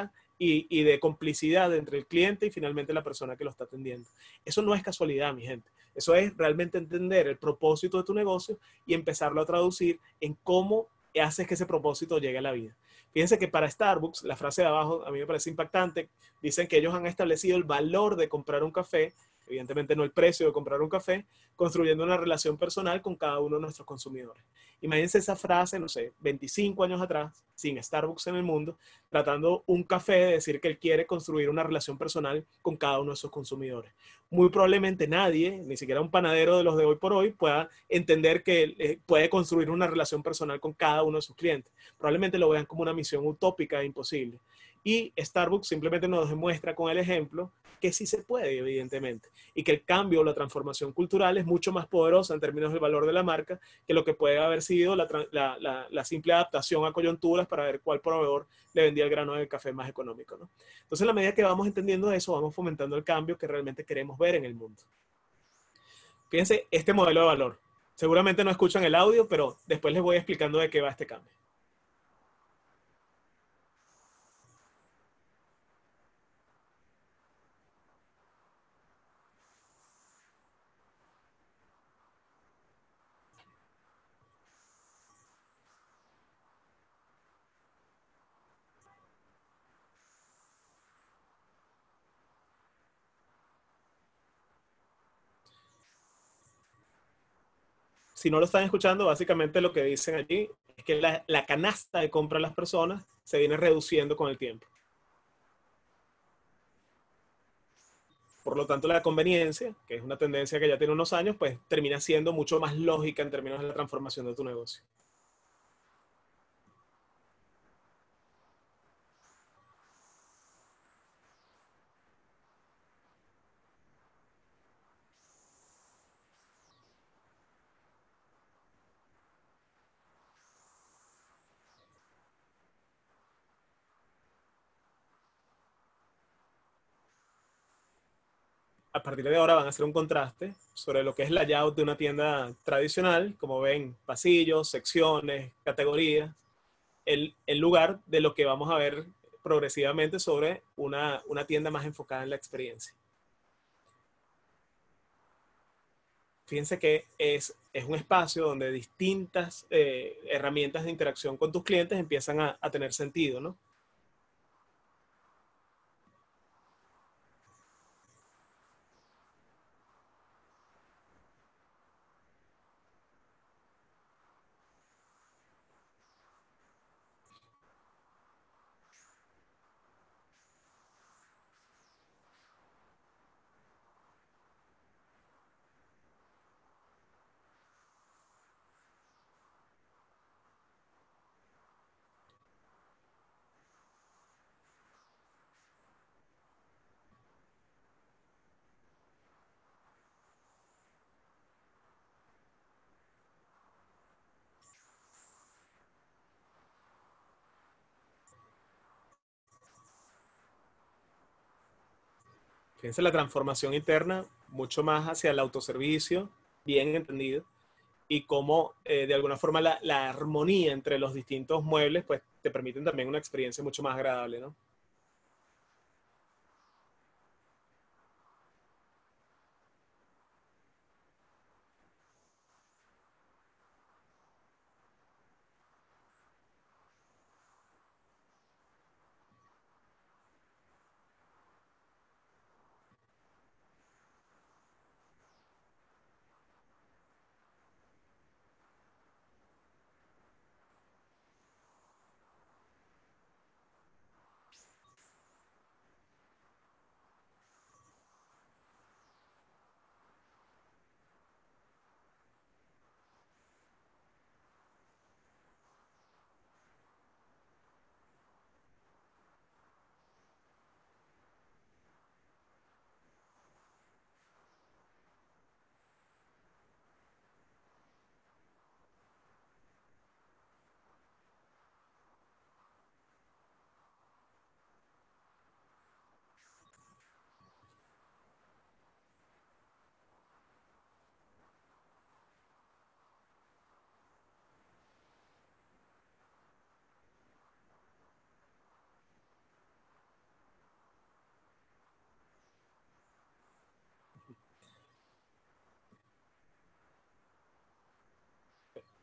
y, y de complicidad entre el cliente y finalmente la persona que lo está atendiendo. Eso no es casualidad, mi gente. Eso es realmente entender el propósito de tu negocio y empezarlo a traducir en cómo haces que ese propósito llegue a la vida. Fíjense que para Starbucks, la frase de abajo a mí me parece impactante. Dicen que ellos han establecido el valor de comprar un café, evidentemente no el precio de comprar un café, construyendo una relación personal con cada uno de nuestros consumidores. Imagínense esa frase, no sé, veinticinco años atrás, sin Starbucks en el mundo, tratando un café de decir que él quiere construir una relación personal con cada uno de sus consumidores. Muy probablemente nadie, ni siquiera un panadero de los de hoy por hoy, pueda entender que eh, puede construir una relación personal con cada uno de sus clientes. Probablemente lo vean como una misión utópica e imposible. Y Starbucks simplemente nos demuestra con el ejemplo que sí se puede, evidentemente, y que el cambio o la transformación cultural es mucho más poderosa en términos del valor de la marca que lo que puede haber sido la, la, la, la simple adaptación a coyunturas para ver cuál proveedor le vendía el grano de café más económico, ¿no? Entonces, a la medida que vamos entendiendo eso, vamos fomentando el cambio que realmente queremos ver en el mundo. Fíjense, este modelo de valor. Seguramente no escuchan el audio, pero después les voy explicando de qué va este cambio. Si no lo están escuchando, básicamente lo que dicen allí es que la, la canasta de compra de las personas se viene reduciendo con el tiempo. Por lo tanto, la conveniencia, que es una tendencia que ya tiene unos años, pues termina siendo mucho más lógica en términos de la transformación de tu negocio. A partir de ahora van a hacer un contraste sobre lo que es el layout de una tienda tradicional, como ven, pasillos, secciones, categorías, el, el lugar de lo que vamos a ver progresivamente sobre una, una tienda más enfocada en la experiencia. Fíjense que es, es un espacio donde distintas eh, herramientas de interacción con tus clientes empiezan a, a tener sentido, ¿no? Fíjense la transformación interna, mucho más hacia el autoservicio, bien entendido, y cómo eh, de alguna forma la, la armonía entre los distintos muebles pues te permiten también una experiencia mucho más agradable, ¿no?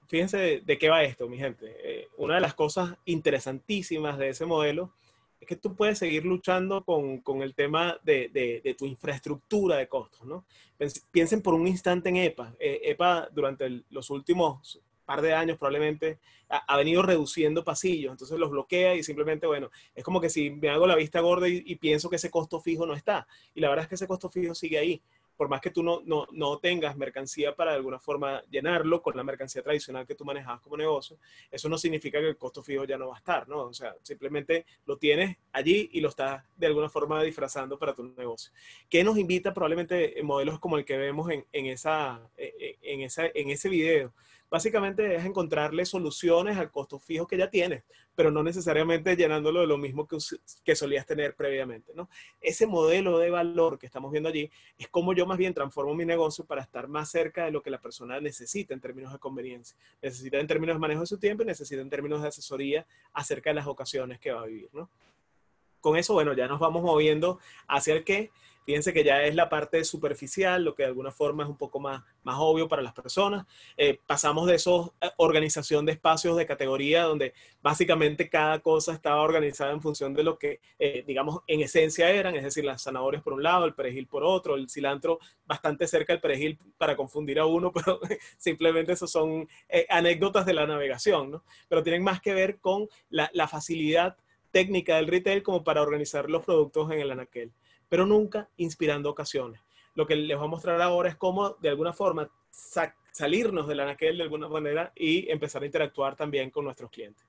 fíjense de, de qué va esto, mi gente. Eh, una de las cosas interesantísimas de ese modelo es que tú puedes seguir luchando con, con el tema de, de, de, tu infraestructura de costos, ¿no? Piensen por un instante en EPA. Eh, EPA durante el, los últimos par de años probablemente ha, ha, venido reduciendo pasillos, entonces los bloquea y simplemente, bueno, es como que si me hago la vista gorda y, y pienso que ese costo fijo no está. Y la verdad es que ese costo fijo sigue ahí. Por más que tú no, no, no tengas mercancía para de alguna forma llenarlo con la mercancía tradicional que tú manejabas como negocio, eso no significa que el costo fijo ya no va a estar, ¿no? O sea, simplemente lo tienes allí y lo estás de alguna forma disfrazando para tu negocio. ¿Qué nos invita probablemente en modelos como el que vemos en, en, esa, en, esa, en ese video? Básicamente es encontrarle soluciones al costo fijo que ya tienes, pero no necesariamente llenándolo de lo mismo que, que solías tener previamente, ¿no? Ese modelo de valor que estamos viendo allí es como yo más bien transformo mi negocio para estar más cerca de lo que la persona necesita en términos de conveniencia. Necesita en términos de manejo de su tiempo y necesita en términos de asesoría acerca de las ocasiones que va a vivir, ¿no? Con eso, bueno, ya nos vamos moviendo hacia el qué. Fíjense que ya es la parte superficial, lo que de alguna forma es un poco más, más obvio para las personas. Eh, pasamos de esos eh, organización de espacios de categoría donde básicamente cada cosa estaba organizada en función de lo que, eh, digamos, en esencia eran, es decir, las zanahorias por un lado, el perejil por otro, el cilantro bastante cerca del perejil para confundir a uno, pero simplemente eso son eh, anécdotas de la navegación, ¿no? Pero tienen más que ver con la, la facilidad técnica del retail como para organizar los productos en el anaquel, pero nunca inspirando ocasiones. Lo que les voy a mostrar ahora es cómo, de alguna forma, sa salirnos del anaquel de alguna manera y empezar a interactuar también con nuestros clientes.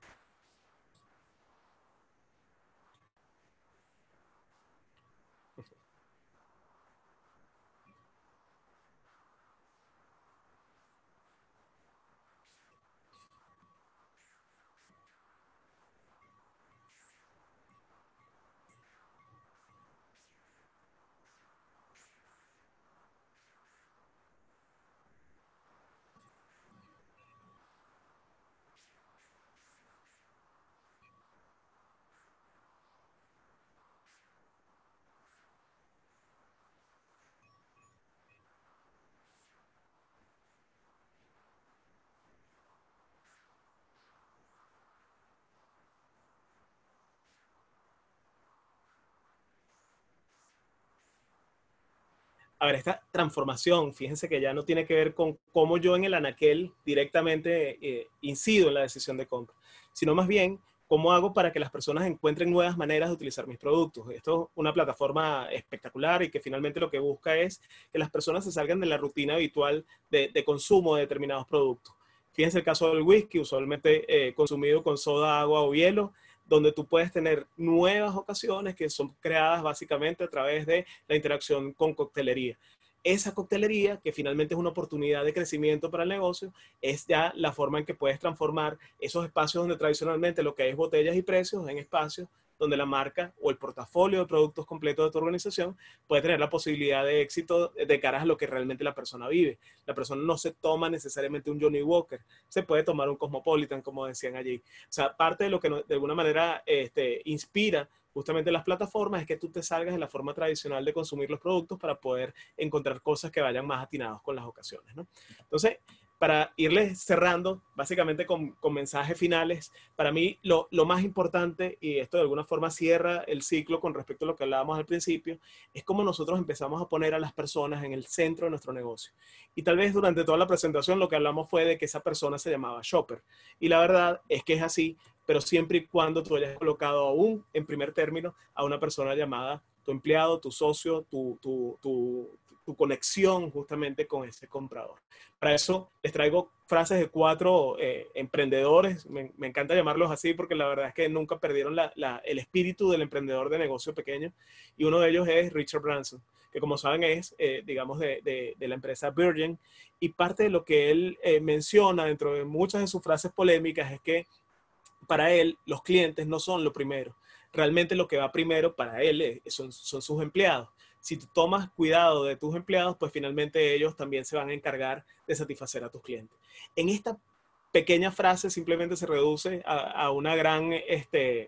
A ver, esta transformación, fíjense que ya no tiene que ver con cómo yo en el anaquel directamente eh, incido en la decisión de compra, sino más bien cómo hago para que las personas encuentren nuevas maneras de utilizar mis productos. Esto es una plataforma espectacular y que finalmente lo que busca es que las personas se salgan de la rutina habitual de, de consumo de determinados productos. Fíjense el caso del whisky, usualmente eh, consumido con soda, agua o hielo, donde tú puedes tener nuevas ocasiones que son creadas básicamente a través de la interacción con coctelería. Esa coctelería, que finalmente es una oportunidad de crecimiento para el negocio, es ya la forma en que puedes transformar esos espacios donde tradicionalmente lo que es botellas y precios en espacios donde la marca o el portafolio de productos completos de tu organización puede tener la posibilidad de éxito de cara a lo que realmente la persona vive. La persona no se toma necesariamente un Johnny Walker, se puede tomar un Cosmopolitan, como decían allí. O sea, parte de lo que de alguna manera este, inspira justamente las plataformas es que tú te salgas de la forma tradicional de consumir los productos para poder encontrar cosas que vayan más atinados con las ocasiones, ¿no? Entonces, para irles cerrando, básicamente con, con mensajes finales, para mí lo, lo más importante, y esto de alguna forma cierra el ciclo con respecto a lo que hablábamos al principio, es cómo nosotros empezamos a poner a las personas en el centro de nuestro negocio. Y tal vez durante toda la presentación lo que hablamos fue de que esa persona se llamaba shopper. Y la verdad es que es así, pero siempre y cuando tú hayas colocado aún en primer término a una persona llamada tu empleado, tu socio, tu, tu, tu, tu conexión justamente con ese comprador. Para eso les traigo frases de cuatro eh, emprendedores, me, me encanta llamarlos así porque la verdad es que nunca perdieron la, la, el espíritu del emprendedor de negocio pequeño, y uno de ellos es Richard Branson, que como saben es, eh, digamos, de, de, de la empresa Virgin, y parte de lo que él eh, menciona dentro de muchas de sus frases polémicas es que para él los clientes no son lo primero. Realmente lo que va primero para él son, son sus empleados. Si tú tomas cuidado de tus empleados, pues finalmente ellos también se van a encargar de satisfacer a tus clientes. En esta pequeña frase simplemente se reduce a, a una gran, este,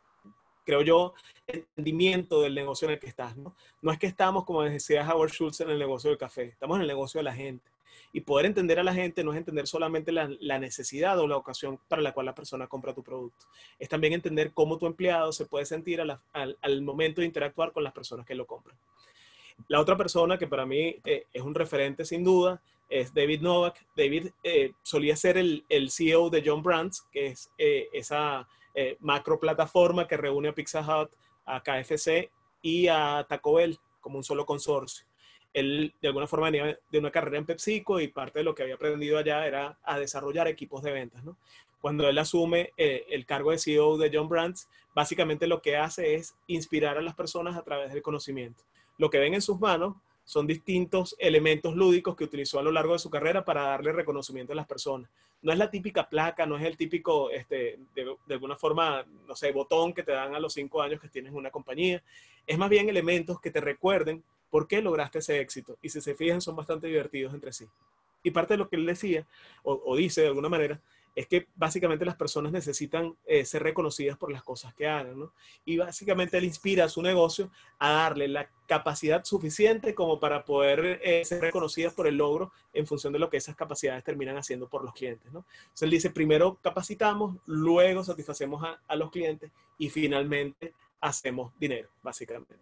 creo yo, entendimiento del negocio en el que estás, ¿no? No es que estamos, como decía Howard Schultz, en el negocio del café, estamos en el negocio de la gente. Y poder entender a la gente no es entender solamente la, la necesidad o la ocasión para la cual la persona compra tu producto. Es también entender cómo tu empleado se puede sentir a la, al, al momento de interactuar con las personas que lo compran. La otra persona que para mí eh, es un referente sin duda es David Novak. David eh, solía ser el, el C E O de John Brands, que es eh, esa eh, macro plataforma que reúne a Pizza Hut, a K F C y a Taco Bell como un solo consorcio. Él de alguna forma venía de una carrera en PepsiCo y parte de lo que había aprendido allá era a desarrollar equipos de ventas, ¿no? Cuando él asume eh, el cargo de C E O de John Brands, básicamente lo que hace es inspirar a las personas a través del conocimiento. Lo que ven en sus manos son distintos elementos lúdicos que utilizó a lo largo de su carrera para darle reconocimiento a las personas. No es la típica placa, no es el típico, este, de, de alguna forma, no sé, botón que te dan a los cinco años que tienes una compañía. Es más bien elementos que te recuerden por qué lograste ese éxito. Y si se fijan, son bastante divertidos entre sí. Y parte de lo que él decía, o, o dice de alguna manera, es que básicamente las personas necesitan eh, ser reconocidas por las cosas que hagan, ¿no? Y básicamente él inspira a su negocio a darle la capacidad suficiente como para poder eh, ser reconocidas por el logro en función de lo que esas capacidades terminan haciendo por los clientes, ¿no? Entonces él dice, primero capacitamos, luego satisfacemos a, a los clientes y finalmente hacemos dinero, básicamente.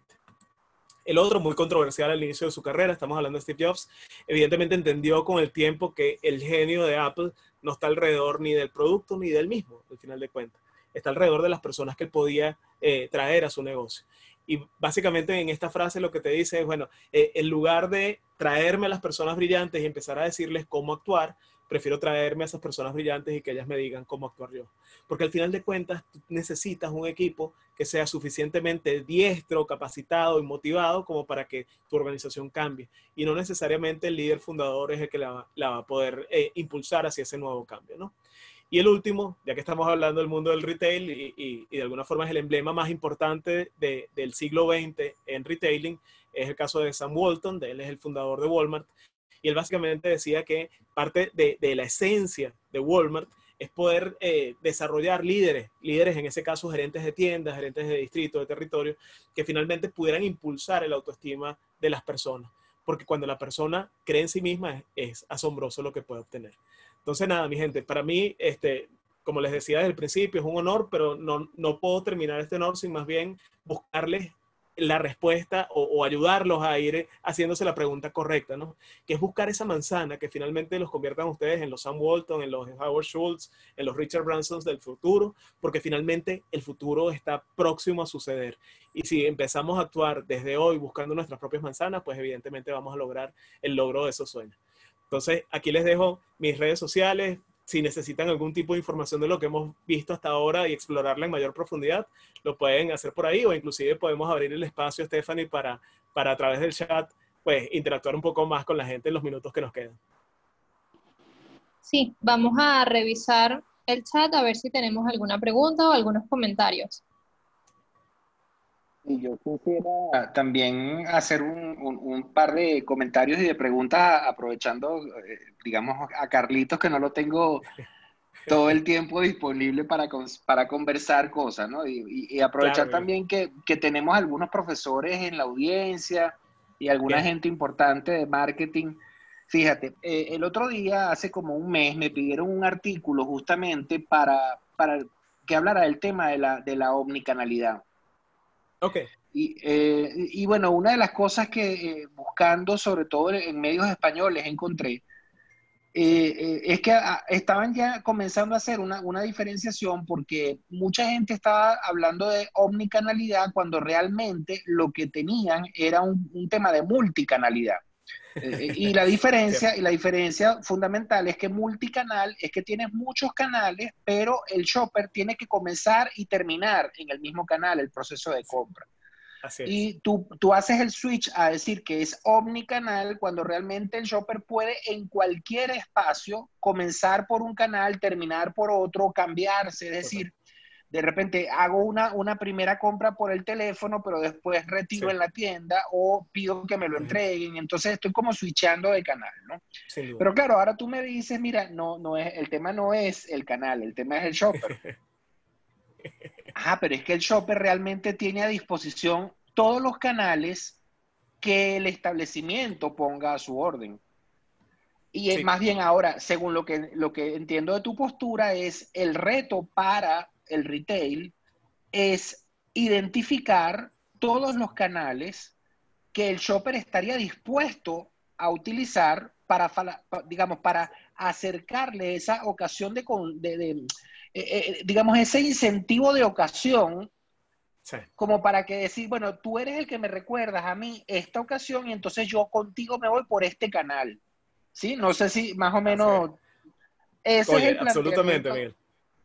El otro, muy controversial al inicio de su carrera, estamos hablando de Steve Jobs, evidentemente entendió con el tiempo que el genio de Apple no está alrededor ni del producto ni del mismo, al final de cuentas. Está alrededor de las personas que él podía eh, traer a su negocio. Y básicamente en esta frase lo que te dice es, bueno, eh, en lugar de traerme a las personas brillantes y empezar a decirles cómo actuar, prefiero traerme a esas personas brillantes y que ellas me digan cómo actuar yo. Porque al final de cuentas tú necesitas un equipo que sea suficientemente diestro, capacitado y motivado como para que tu organización cambie. Y no necesariamente el líder fundador es el que la, la va a poder eh, impulsar hacia ese nuevo cambio, ¿no? Y el último, ya que estamos hablando del mundo del retail y, y, y de alguna forma es el emblema más importante de, del siglo veinte en retailing, es el caso de Sam Walton. Él es el fundador de Walmart. Y él básicamente decía que parte de, de la esencia de Walmart es poder eh, desarrollar líderes, líderes en ese caso gerentes de tiendas, gerentes de distrito, de territorio, que finalmente pudieran impulsar el autoestima de las personas. Porque cuando la persona cree en sí misma es, es asombroso lo que puede obtener. Entonces nada, mi gente, para mí, este, como les decía desde el principio, es un honor, pero no, no puedo terminar este honor sin más bien buscarles la respuesta o, o ayudarlos a ir haciéndose la pregunta correcta, ¿no? Que es buscar esa manzana que finalmente los conviertan ustedes en los Sam Walton, en los Howard Schultz, en los Richard Bransons del futuro, porque finalmente el futuro está próximo a suceder. Y si empezamos a actuar desde hoy buscando nuestras propias manzanas, pues evidentemente vamos a lograr el logro de esos sueños. Entonces, aquí les dejo mis redes sociales. Si necesitan algún tipo de información de lo que hemos visto hasta ahora y explorarla en mayor profundidad, lo pueden hacer por ahí, o inclusive podemos abrir el espacio, Stephanie, para, para a través del chat, pues interactuar un poco más con la gente en los minutos que nos quedan. Sí, vamos a revisar el chat a ver si tenemos alguna pregunta o algunos comentarios. Y yo quisiera también hacer un, un, un par de comentarios y de preguntas aprovechando, eh, digamos, a Carlitos, que no lo tengo todo el tiempo disponible para, para conversar cosas, ¿no? Y, y, y aprovechar Claro, también que, que tenemos algunos profesores en la audiencia y alguna bien. gente importante de marketing. Fíjate, eh, el otro día, hace como un mes, me pidieron un artículo justamente para, para que hablara del tema de la, de la omnicanalidad. Ok. Y, eh, y bueno, una de las cosas que eh, buscando, sobre todo en medios españoles, encontré, eh, eh, es que a, estaban ya comenzando a hacer una, una diferenciación porque mucha gente estaba hablando de omnicanalidad cuando realmente lo que tenían era un, un tema de multicanalidad. Eh, y la diferencia, y la diferencia fundamental es que multicanal es que tienes muchos canales, pero el shopper tiene que comenzar y terminar en el mismo canal, el proceso de compra. Así es. Y tú, tú haces el switch a decir que es omnicanal cuando realmente el shopper puede en cualquier espacio comenzar por un canal, terminar por otro, cambiarse. Es decir, de repente hago una, una primera compra por el teléfono, pero después retiro Sí. en la tienda o pido que me lo entreguen. Entonces estoy como switchando de canal, ¿no? Sin duda. Pero claro, ahora tú me dices, mira, no, no es, el tema no es el canal, el tema es el shopper. Ah, pero es que el shopper realmente tiene a disposición todos los canales que el establecimiento ponga a su orden. Y es Sí. más bien ahora, según lo que, lo que entiendo de tu postura, es el reto para el retail es identificar todos los canales que el shopper estaría dispuesto a utilizar para, digamos, para acercarle esa ocasión de, de, de eh, eh, digamos, ese incentivo de ocasión, sí, como para que decir, bueno, tú eres el que me recuerdas a mí esta ocasión y entonces yo contigo me voy por este canal. ¿Sí? No sé si más o menos ese Oye, es el absolutamente, planteamiento. Miguel.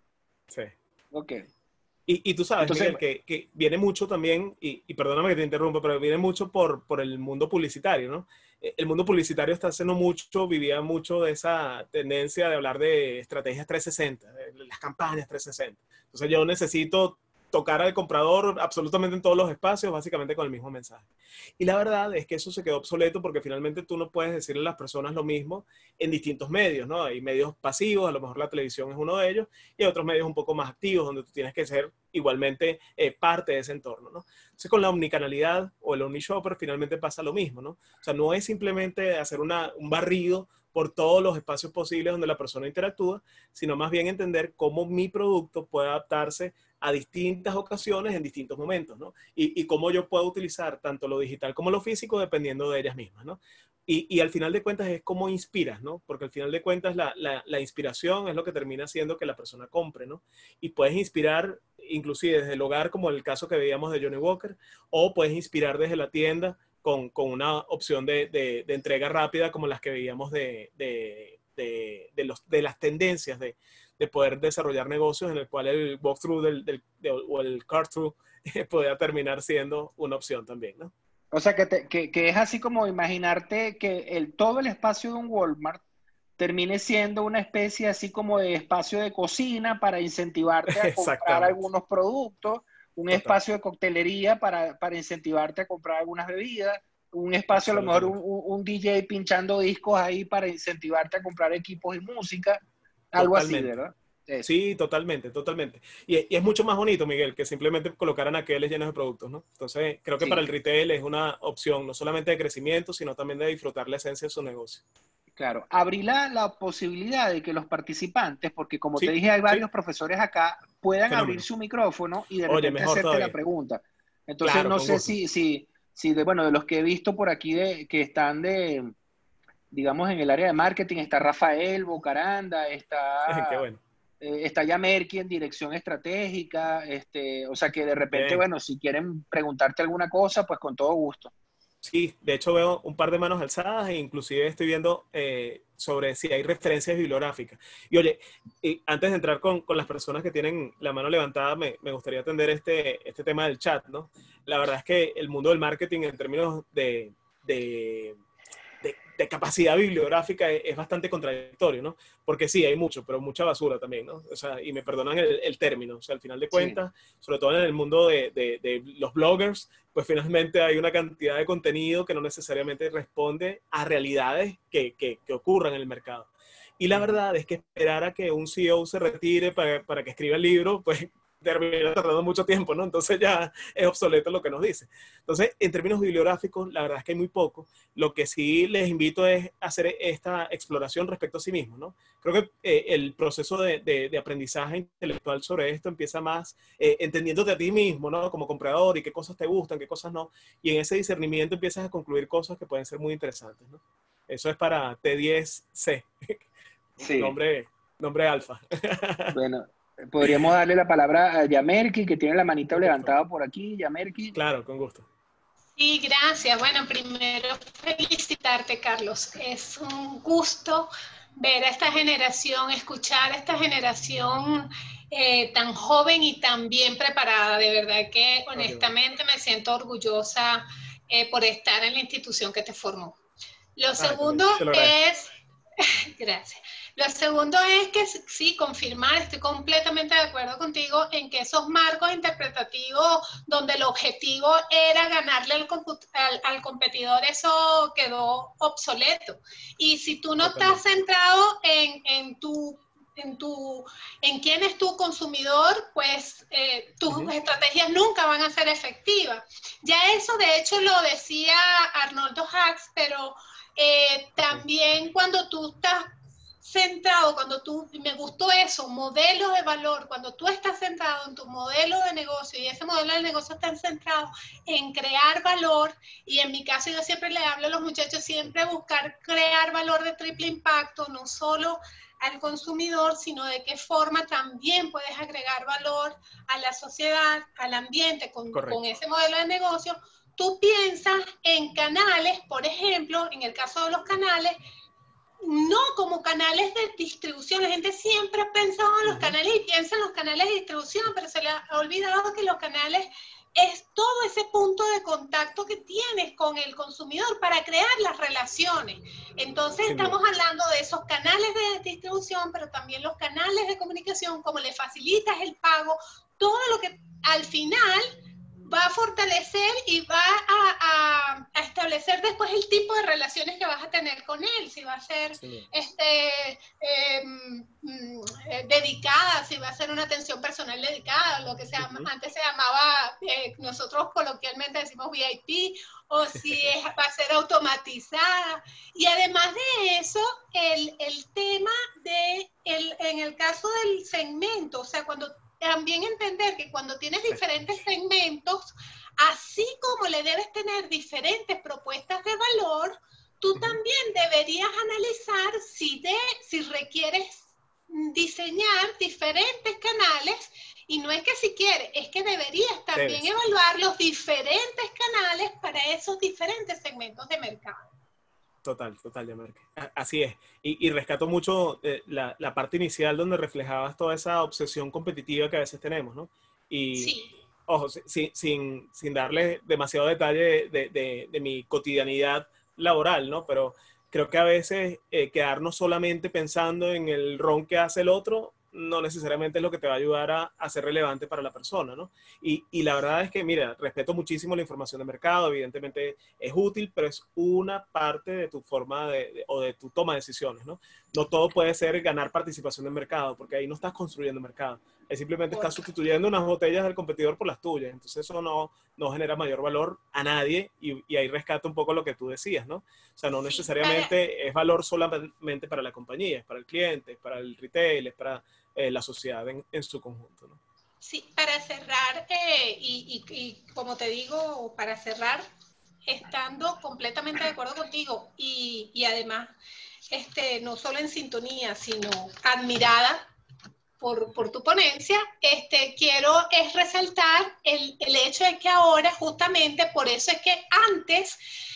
Sí. Ok. Y, y tú sabes, entonces, Miguel, que, que viene mucho también, y, y perdóname que te interrumpa, pero viene mucho por, por el mundo publicitario, ¿no? El mundo publicitario está haciendo mucho, vivía mucho de esa tendencia de hablar de estrategias trescientos sesenta, de las campañas trescientos sesenta. Entonces yo necesito tocar al comprador absolutamente en todos los espacios, básicamente con el mismo mensaje. Y la verdad es que eso se quedó obsoleto porque finalmente tú no puedes decirle a las personas lo mismo en distintos medios, ¿no? Hay medios pasivos, a lo mejor la televisión es uno de ellos, y hay otros medios un poco más activos donde tú tienes que ser igualmente eh, parte de ese entorno, ¿no? Entonces con la omnicanalidad o el omnishopper finalmente pasa lo mismo, ¿no? O sea, no es simplemente hacer una, un barrido por todos los espacios posibles donde la persona interactúa, sino más bien entender cómo mi producto puede adaptarse a distintas ocasiones en distintos momentos, ¿no? Y, y cómo yo puedo utilizar tanto lo digital como lo físico dependiendo de ellas mismas, ¿no? Y, y al final de cuentas es cómo inspiras, ¿no? Porque al final de cuentas la, la, la inspiración es lo que termina haciendo que la persona compre, ¿no? Y puedes inspirar inclusive desde el hogar, como el caso que veíamos de Johnny Walker, o puedes inspirar desde la tienda con, con una opción de, de, de entrega rápida como las que veíamos de, de, de, de, los, de las tendencias de, de poder desarrollar negocios en el cual el walkthrough del, del, de, o el cart-through eh, podría terminar siendo una opción también, ¿no? O sea, que, te, que, que es así como imaginarte que el, todo el espacio de un Walmart termine siendo una especie así como de espacio de cocina para incentivarte a comprar algunos productos, un Total. espacio de coctelería para, para incentivarte a comprar algunas bebidas, un espacio a lo mejor un, un, un D J pinchando discos ahí para incentivarte a comprar equipos y música, algo Totalmente. así, ¿verdad? Eso. Sí, totalmente, totalmente. Y, y es mucho más bonito, Miguel, que simplemente colocaran aquellos llenos de productos, ¿no? Entonces, creo que sí. Para el retail es una opción no solamente de crecimiento, sino también de disfrutar la esencia de su negocio. Claro, abrirá la posibilidad de que los participantes, porque como sí, te dije, hay varios sí. profesores acá, puedan Fenómeno. abrir su micrófono y de Oye, repente hacerte todavía. la pregunta. Entonces, claro, no sé gusto. si, si, si de, bueno, de los que he visto por aquí de, que están de, digamos, en el área de marketing, está Rafael Bocaranda, está, Qué bueno. eh, está ya Merky en dirección estratégica, este, o sea que de repente, Bien. bueno, si quieren preguntarte alguna cosa, pues con todo gusto. Sí, de hecho veo un par de manos alzadas e inclusive estoy viendo eh, sobre si hay referencias bibliográficas. Y oye, y antes de entrar con, con las personas que tienen la mano levantada, me, me gustaría atender este, este tema del chat, ¿no? La verdad es que el mundo del marketing en términos de, de, de, de capacidad bibliográfica es, es bastante contradictorio, ¿no? Porque sí, hay mucho, pero mucha basura también, ¿no? O sea, y me perdonan el, el término, o sea, al final de cuentas, sí. Sobre todo en el mundo de, de, de los bloggers, pues finalmente hay una cantidad de contenido que no necesariamente responde a realidades que, que, que ocurran en el mercado. Y la verdad es que esperar a que un C E O se retire para, para que escriba el libro, pues termina tardando mucho tiempo, ¿no? Entonces ya es obsoleto lo que nos dice. Entonces, en términos bibliográficos, la verdad es que hay muy poco. Lo que sí les invito es hacer esta exploración respecto a sí mismo, ¿no? Creo que eh, el proceso de, de, de aprendizaje intelectual sobre esto empieza más eh, entendiéndote a ti mismo, ¿no? Como comprador y qué cosas te gustan, qué cosas no. Y en ese discernimiento empiezas a concluir cosas que pueden ser muy interesantes, ¿no? Eso es para T diez C. Sí. Nombre, nombre alfa. Bueno. Podríamos darle la palabra a Yamerki, que tiene la manita levantada por aquí. Yamerki. Claro, con gusto. Sí, gracias. Bueno, primero felicitarte, Carlos. Es un gusto ver a esta generación, escuchar a esta generación eh, tan joven y tan bien preparada. De verdad que honestamente me siento orgullosa eh, por estar en la institución que te formó. Lo ah, segundo es... Gracias. Lo segundo es que sí, confirmar, estoy completamente de acuerdo contigo en que esos marcos interpretativos donde el objetivo era ganarle al, al, al competidor, eso quedó obsoleto. Y si tú no Totalmente. Estás centrado en, en tu... En, tu, en quién es tu consumidor, pues eh, tus uh-huh. estrategias nunca van a ser efectivas. Ya eso de hecho lo decía Arnoldo Hacks, pero Eh, también cuando tú estás centrado, cuando tú, me gustó eso, modelo de valor, cuando tú estás centrado en tu modelo de negocio y ese modelo de negocio está centrado en crear valor, y en mi caso yo siempre le hablo a los muchachos, siempre buscar crear valor de triple impacto, no solo al consumidor, sino de qué forma también puedes agregar valor a la sociedad, al ambiente con, con ese modelo de negocio. Tú piensas en canales, por ejemplo, en el caso de los canales, no como canales de distribución. La gente siempre ha pensado en los uh-huh. canales y piensa en los canales de distribución, pero se le ha olvidado que los canales es todo ese punto de contacto que tienes con el consumidor para crear las relaciones. Entonces sí, estamos no. hablando de esos canales de distribución, pero también los canales de comunicación, como le facilitas el pago, todo lo que al final va a fortalecer y va a, a, a establecer después el tipo de relaciones que vas a tener con él, si va a ser sí. este, eh, mm, eh, dedicada, si va a ser una atención personal dedicada, lo que se llama, uh-huh. antes se llamaba, eh, nosotros coloquialmente decimos V I P, o si es, va a ser automatizada. Y además de eso, el, el tema de, el, en el caso del segmento, o sea, cuando también entender que cuando tienes diferentes segmentos, así como le debes tener diferentes propuestas de valor, tú uh-huh. también deberías analizar si, de, si requieres diseñar diferentes canales, y no es que si quieres, es que deberías también Debes. evaluar los diferentes canales para esos diferentes segmentos de mercado. Total, total, Yamerque. Así es. Y, y rescato mucho eh, la, la parte inicial donde reflejabas toda esa obsesión competitiva que a veces tenemos, ¿no? Y, sí. ojo, sin, sin, sin darle demasiado detalle de, de, de mi cotidianidad laboral, ¿no? Pero creo que a veces eh, quedarnos solamente pensando en el rol que hace el otro no necesariamente es lo que te va a ayudar a, a ser relevante para la persona, ¿no? Y, y la verdad es que, mira, respeto muchísimo la información de mercado, evidentemente es útil, pero es una parte de tu forma de, de, o de tu toma de decisiones, ¿no? No todo puede ser ganar participación de mercado, porque ahí no estás construyendo mercado. Ahí simplemente estás sustituyendo unas botellas del competidor por las tuyas. Entonces eso no, no genera mayor valor a nadie, y, y ahí rescato un poco lo que tú decías, ¿no? O sea, no necesariamente es valor solamente para la compañía, es para el cliente, es para el retail, es para eh, la sociedad en, en su conjunto, ¿no? Sí, para cerrar, eh, y, y, y como te digo, para cerrar, estando completamente de acuerdo contigo, y, y además, este, no solo en sintonía, sino admirada por, por tu ponencia, este, quiero es resaltar el, el hecho de que ahora, justamente por eso es que antes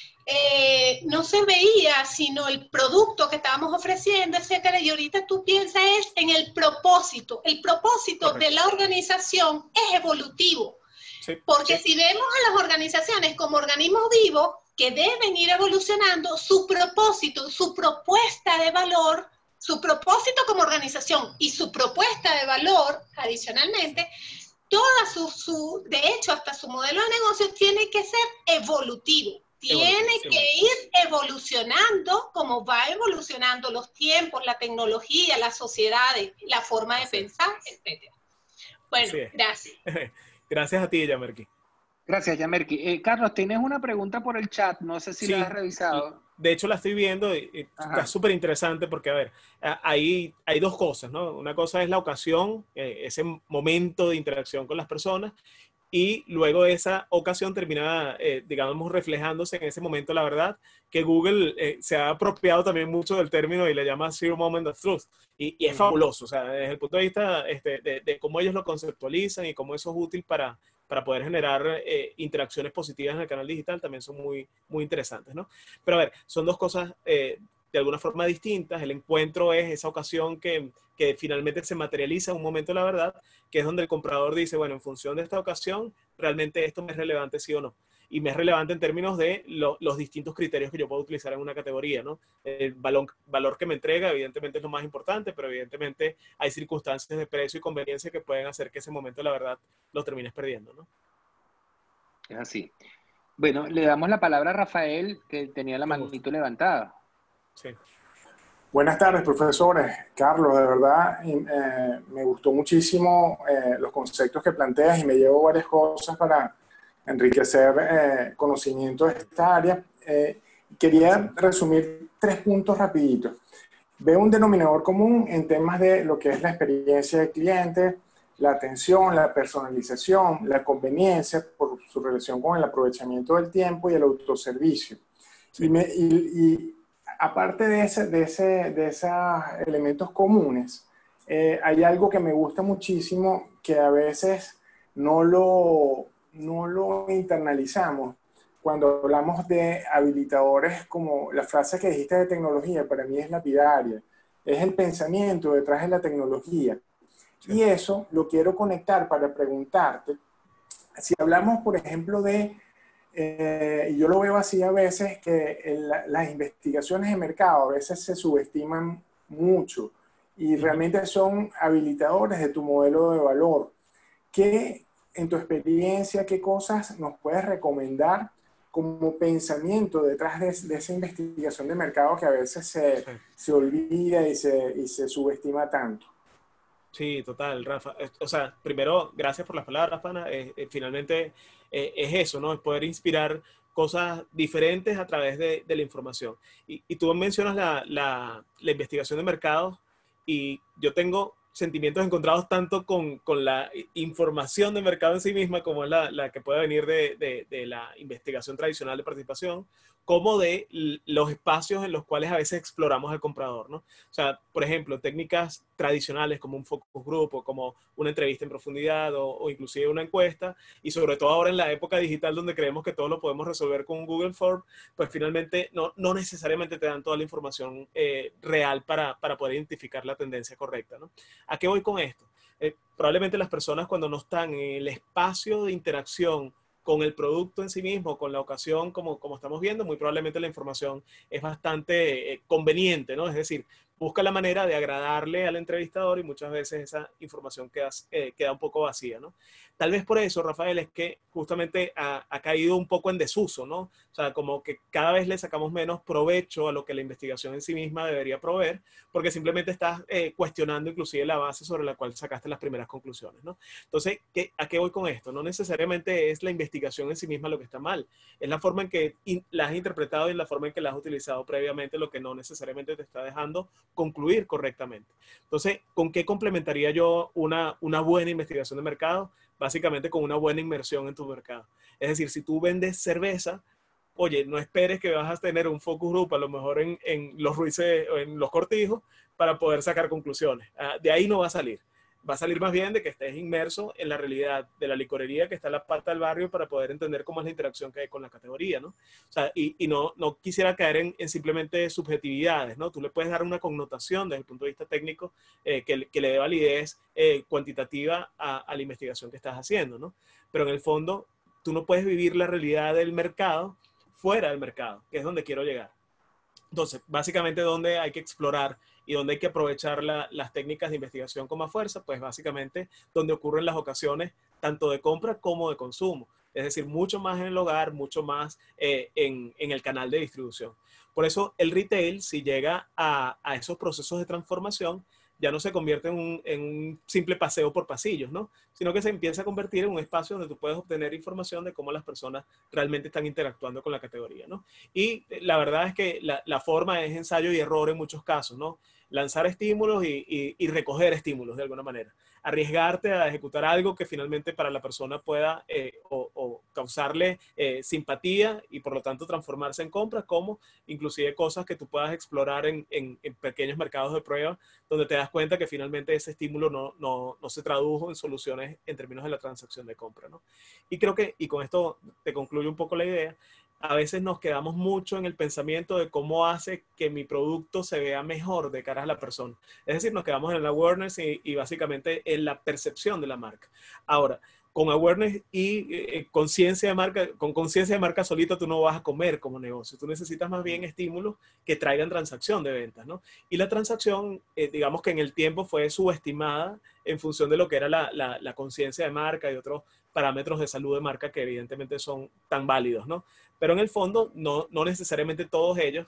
eh, no se veía sino el producto que estábamos ofreciendo, etcétera, y ahorita tú piensas es en el propósito. El propósito Correcto. de la organización es evolutivo, sí, porque sí. si vemos a las organizaciones como organismos vivos que deben ir evolucionando, su propósito, su propuesta de valor, su propósito como organización y su propuesta de valor, adicionalmente, toda su, su, de hecho, hasta su modelo de negocio tiene que ser evolutivo. Tiene que ir evolucionando como va evolucionando los tiempos, la tecnología, las sociedades, la forma de pensar, etcétera. Bueno, sí. gracias. Gracias a ti, Yamerki. Gracias, Yamerki. Eh, Carlos, tienes una pregunta por el chat, no sé si sí, la has revisado. De hecho, la estoy viendo y, y está súper interesante porque, a ver, hay, hay dos cosas, ¿no? Una cosa es la ocasión, eh, ese momento de interacción con las personas, y luego esa ocasión termina, eh, digamos, reflejándose en ese momento, la verdad, que Google eh, se ha apropiado también mucho del término y le llama Zero Moment of Truth. Y, y es fabuloso, o sea, desde el punto de vista este, de, de cómo ellos lo conceptualizan y cómo eso es útil para, para poder generar eh, interacciones positivas en el canal digital, también son muy, muy interesantes, ¿no? Pero a ver, son dos cosas eh, de alguna forma distintas. El encuentro es esa ocasión que, que finalmente se materializa en un momento de la verdad, que es donde el comprador dice, bueno, en función de esta ocasión, realmente esto me es relevante sí o no. Y me es relevante en términos de lo, los distintos criterios que yo puedo utilizar en una categoría, ¿no? El valor, valor que me entrega, evidentemente, es lo más importante, pero evidentemente hay circunstancias de precio y conveniencia que pueden hacer que ese momento de la verdad lo termines perdiendo, ¿no? Es así. Bueno, le damos la palabra a Rafael, que tenía la manito levantada. Sí. Buenas tardes, profesores. Carlos, de verdad, eh, me gustó muchísimo eh, los conceptos que planteas y me llevo varias cosas para enriquecer eh, conocimiento de esta área. Eh, quería resumir tres puntos rapiditos. Veo un denominador común en temas de lo que es la experiencia del cliente, la atención, la personalización, la conveniencia por su relación con el aprovechamiento del tiempo y el autoservicio. Sí. Y, me, y, y aparte de, ese, de, ese, de esos elementos comunes, eh, hay algo que me gusta muchísimo que a veces no lo, no lo internalizamos. Cuando hablamos de habilitadores, como la frase que dijiste de tecnología, para mí es lapidaria. Es el pensamiento detrás de la tecnología. Sí. Y eso lo quiero conectar para preguntarte, si hablamos, por ejemplo, de, eh, y yo lo veo así a veces, que el, las investigaciones de mercado a veces se subestiman mucho y realmente son habilitadores de tu modelo de valor. ¿Qué, en tu experiencia, qué cosas nos puedes recomendar como pensamiento detrás de, de esa investigación de mercado que a veces se, sí. se olvida y se, y se subestima tanto? Sí, total, Rafa. O sea, primero, gracias por las palabras, pana. Eh, eh, finalmente eh, es eso, ¿no? Es poder inspirar cosas diferentes a través de, de la información. Y, y tú mencionas la, la, la investigación de mercados y yo tengo sentimientos encontrados tanto con, con la información de mercado en sí misma, como es la, la que puede venir de, de, de la investigación tradicional de participación, como de los espacios en los cuales a veces exploramos al comprador, ¿no? O sea, por ejemplo, técnicas tradicionales como un focus group o como una entrevista en profundidad o, o inclusive una encuesta, y sobre todo ahora en la época digital donde creemos que todo lo podemos resolver con un Google Form, pues finalmente no, no necesariamente te dan toda la información eh, real para, para poder identificar la tendencia correcta, ¿no? ¿A qué voy con esto? Eh, probablemente las personas cuando no están en el espacio de interacción con el producto en sí mismo, con la ocasión, como, como estamos viendo, muy probablemente la información es bastante eh, conveniente, ¿no? Es decir, busca la manera de agradarle al entrevistador y muchas veces esa información queda, eh, queda un poco vacía, ¿no? Tal vez por eso, Rafael, es que justamente ha, ha caído un poco en desuso, ¿no? O sea, como que cada vez le sacamos menos provecho a lo que la investigación en sí misma debería proveer, porque simplemente estás eh, cuestionando inclusive la base sobre la cual sacaste las primeras conclusiones, ¿no? Entonces, ¿qué, ¿a qué voy con esto? No necesariamente es la investigación en sí misma lo que está mal, es la forma en que in, la has interpretado y la forma en que la has utilizado previamente lo que no necesariamente te está dejando concluir correctamente. Entonces, ¿con qué complementaría yo una, una buena investigación de mercado? Básicamente con una buena inmersión en tu mercado. Es decir, si tú vendes cerveza, oye, no esperes que vas a tener un focus group a lo mejor en, en los Ruices o en los Cortijos para poder sacar conclusiones. Ah, de ahí no va a salir. Va a salir más bien de que estés inmerso en la realidad de la licorería que está en la pata del barrio para poder entender cómo es la interacción que hay con la categoría, ¿no? O sea, y, y no, no quisiera caer en, en simplemente subjetividades, ¿no? Tú le puedes dar una connotación desde el punto de vista técnico eh, que, que le dé validez eh, cuantitativa a, a la investigación que estás haciendo, ¿no? Pero en el fondo, tú no puedes vivir la realidad del mercado fuera del mercado, que es donde quiero llegar. Entonces, básicamente, ¿dónde hay que explorar y donde hay que aprovechar la, las técnicas de investigación con más fuerza? Pues básicamente donde ocurren las ocasiones tanto de compra como de consumo. Es decir, mucho más en el hogar, mucho más eh, en, en el canal de distribución. Por eso el retail, si llega a, a esos procesos de transformación, ya no se convierte en un, en un simple paseo por pasillos, ¿no? Sino que se empieza a convertir en un espacio donde tú puedes obtener información de cómo las personas realmente están interactuando con la categoría, ¿no? Y la verdad es que la, la forma es ensayo y error en muchos casos, ¿no? Lanzar estímulos y, y, y recoger estímulos de alguna manera. Arriesgarte a ejecutar algo que finalmente para la persona pueda eh, o, o causarle eh, simpatía y por lo tanto transformarse en compras, como inclusive cosas que tú puedas explorar en, en, en pequeños mercados de prueba donde te das cuenta que finalmente ese estímulo no, no, no se tradujo en soluciones en términos de la transacción de compra, ¿no? Y creo que, y con esto te concluyo un poco la idea, a veces nos quedamos mucho en el pensamiento de cómo hace que mi producto se vea mejor de cara a la persona. Es decir, nos quedamos en el awareness y, y básicamente en la percepción de la marca. Ahora, con awareness y eh, conciencia de marca, con conciencia de marca solita tú no vas a comer como negocio. Tú necesitas más bien estímulos que traigan transacción de ventas, ¿no? Y la transacción, eh, digamos que en el tiempo fue subestimada en función de lo que era la, la, la conciencia de marca y otros parámetros de salud de marca que evidentemente son tan válidos, ¿no? Pero en el fondo no, no necesariamente todos ellos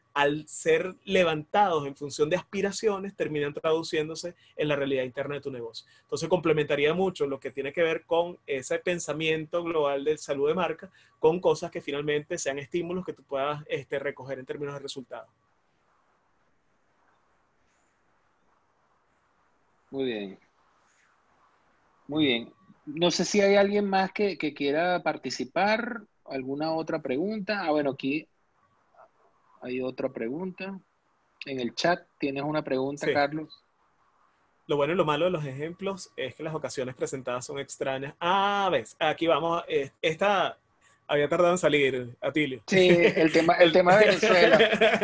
al ser levantados en función de aspiraciones, terminan traduciéndose en la realidad interna de tu negocio. Entonces complementaría mucho lo que tiene que ver con ese pensamiento global de salud de marca con cosas que finalmente sean estímulos que tú puedas este, recoger en términos de resultados. Muy bien. Muy bien. No sé si hay alguien más que, que quiera participar. ¿Alguna otra pregunta? Ah, bueno, aquí hay otra pregunta. En el chat tienes una pregunta, Sí. Carlos. Lo bueno y lo malo de los ejemplos es que las ocasiones presentadas son extrañas. Ah, ves, aquí vamos. eh, Esta había tardado en salir, Atilio. Sí, el tema, el El- tema de Venezuela.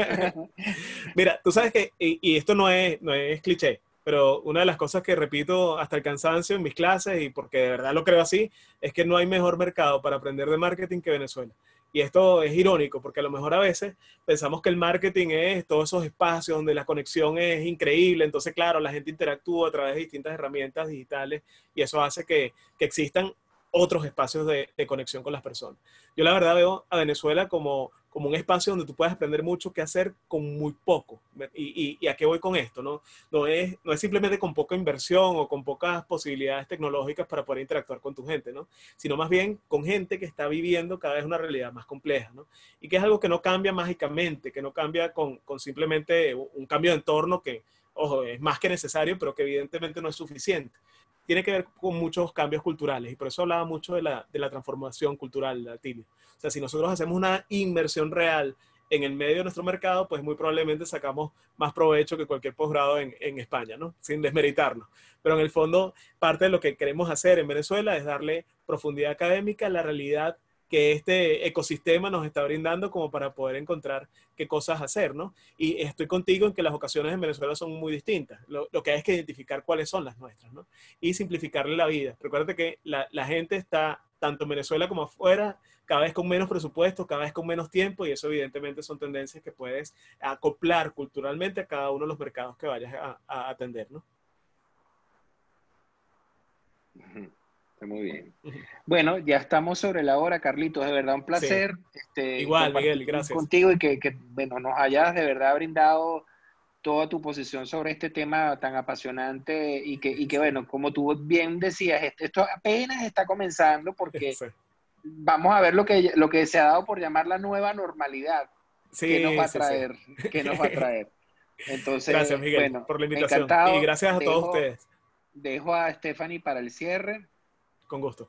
Mira, tú sabes que, y, y esto no es, no es cliché, pero una de las cosas que repito hasta el cansancio en mis clases, y porque de verdad lo creo así, es que no hay mejor mercado para aprender de marketing que Venezuela. Y esto es irónico, porque a lo mejor a veces pensamos que el marketing es todos esos espacios donde la conexión es increíble, entonces claro, la gente interactúa a través de distintas herramientas digitales y eso hace que, que existan otros espacios de, de conexión con las personas. Yo la verdad veo a Venezuela como, como un espacio donde tú puedes aprender mucho qué hacer con muy poco. ¿Y, y, y a qué voy con esto? ¿no? No, es, no es simplemente con poca inversión o con pocas posibilidades tecnológicas para poder interactuar con tu gente, ¿no? Sino más bien con gente que está viviendo cada vez una realidad más compleja, ¿no? Y que es algo que no cambia mágicamente, que no cambia con, con simplemente un cambio de entorno que, ojo, es más que necesario, pero que evidentemente no es suficiente. Tiene que ver con muchos cambios culturales y por eso hablaba mucho de la, de la transformación cultural, Atilio. O sea, si nosotros hacemos una inversión real en el medio de nuestro mercado, pues muy probablemente sacamos más provecho que cualquier posgrado en, en España, ¿no? Sin desmeritarlo. Pero en el fondo, parte de lo que queremos hacer en Venezuela es darle profundidad académica a la realidad que este ecosistema nos está brindando como para poder encontrar qué cosas hacer, ¿no? Y estoy contigo en que las ocasiones en Venezuela son muy distintas. Lo, lo que hay es que identificar cuáles son las nuestras, ¿no? Y simplificarle la vida. Recuerda que la, la gente está, tanto en Venezuela como afuera, cada vez con menos presupuesto, cada vez con menos tiempo, y eso evidentemente son tendencias que puedes acoplar culturalmente a cada uno de los mercados que vayas a, a atender, ¿no? Está muy bien. Bueno, ya estamos sobre la hora, Carlitos. De verdad, un Sí. placer este, Igual, compartir Miguel, gracias. contigo y que, que bueno, nos hayas de verdad brindado toda tu posición sobre este tema tan apasionante y que, y que bueno, como tú bien decías, esto, esto apenas está comenzando porque Sí, vamos a ver lo que, lo que se ha dado por llamar la nueva normalidad. ¿Qué nos va sí, a sí, sí. traer? ¿Qué nos va a traer? Gracias, Entonces, Miguel, bueno, por la invitación. Y encantado. gracias a todos Dejo, ustedes. dejo a Stephanie para el cierre. Con gusto.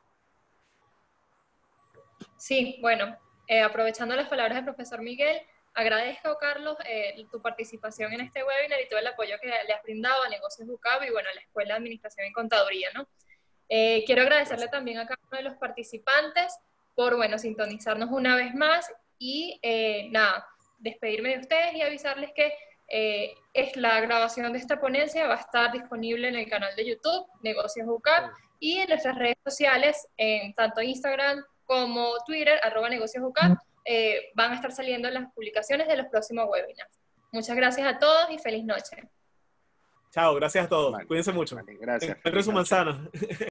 Sí, bueno, eh, aprovechando las palabras del profesor Miguel, agradezco, Carlos, eh, tu participación en este webinar y todo el apoyo que le has brindado a Negocios UCAP y, bueno, a la Escuela de Administración y Contaduría, ¿no? Eh, quiero agradecerle Gracias. también a cada uno de los participantes por, bueno, sintonizarnos una vez más y, eh, nada, despedirme de ustedes y avisarles que eh, es la grabación de esta ponencia va a estar disponible en el canal de YouTube, Negocios UCAP, y en nuestras redes sociales, en tanto Instagram como Twitter, arroba Negocios UCAP, eh, van a estar saliendo las publicaciones de los próximos webinars. Muchas gracias a todos y feliz noche. Chao, gracias a todos. Vale, Cuídense mucho. vale, gracias. Encuentren su Feliz noche. manzana.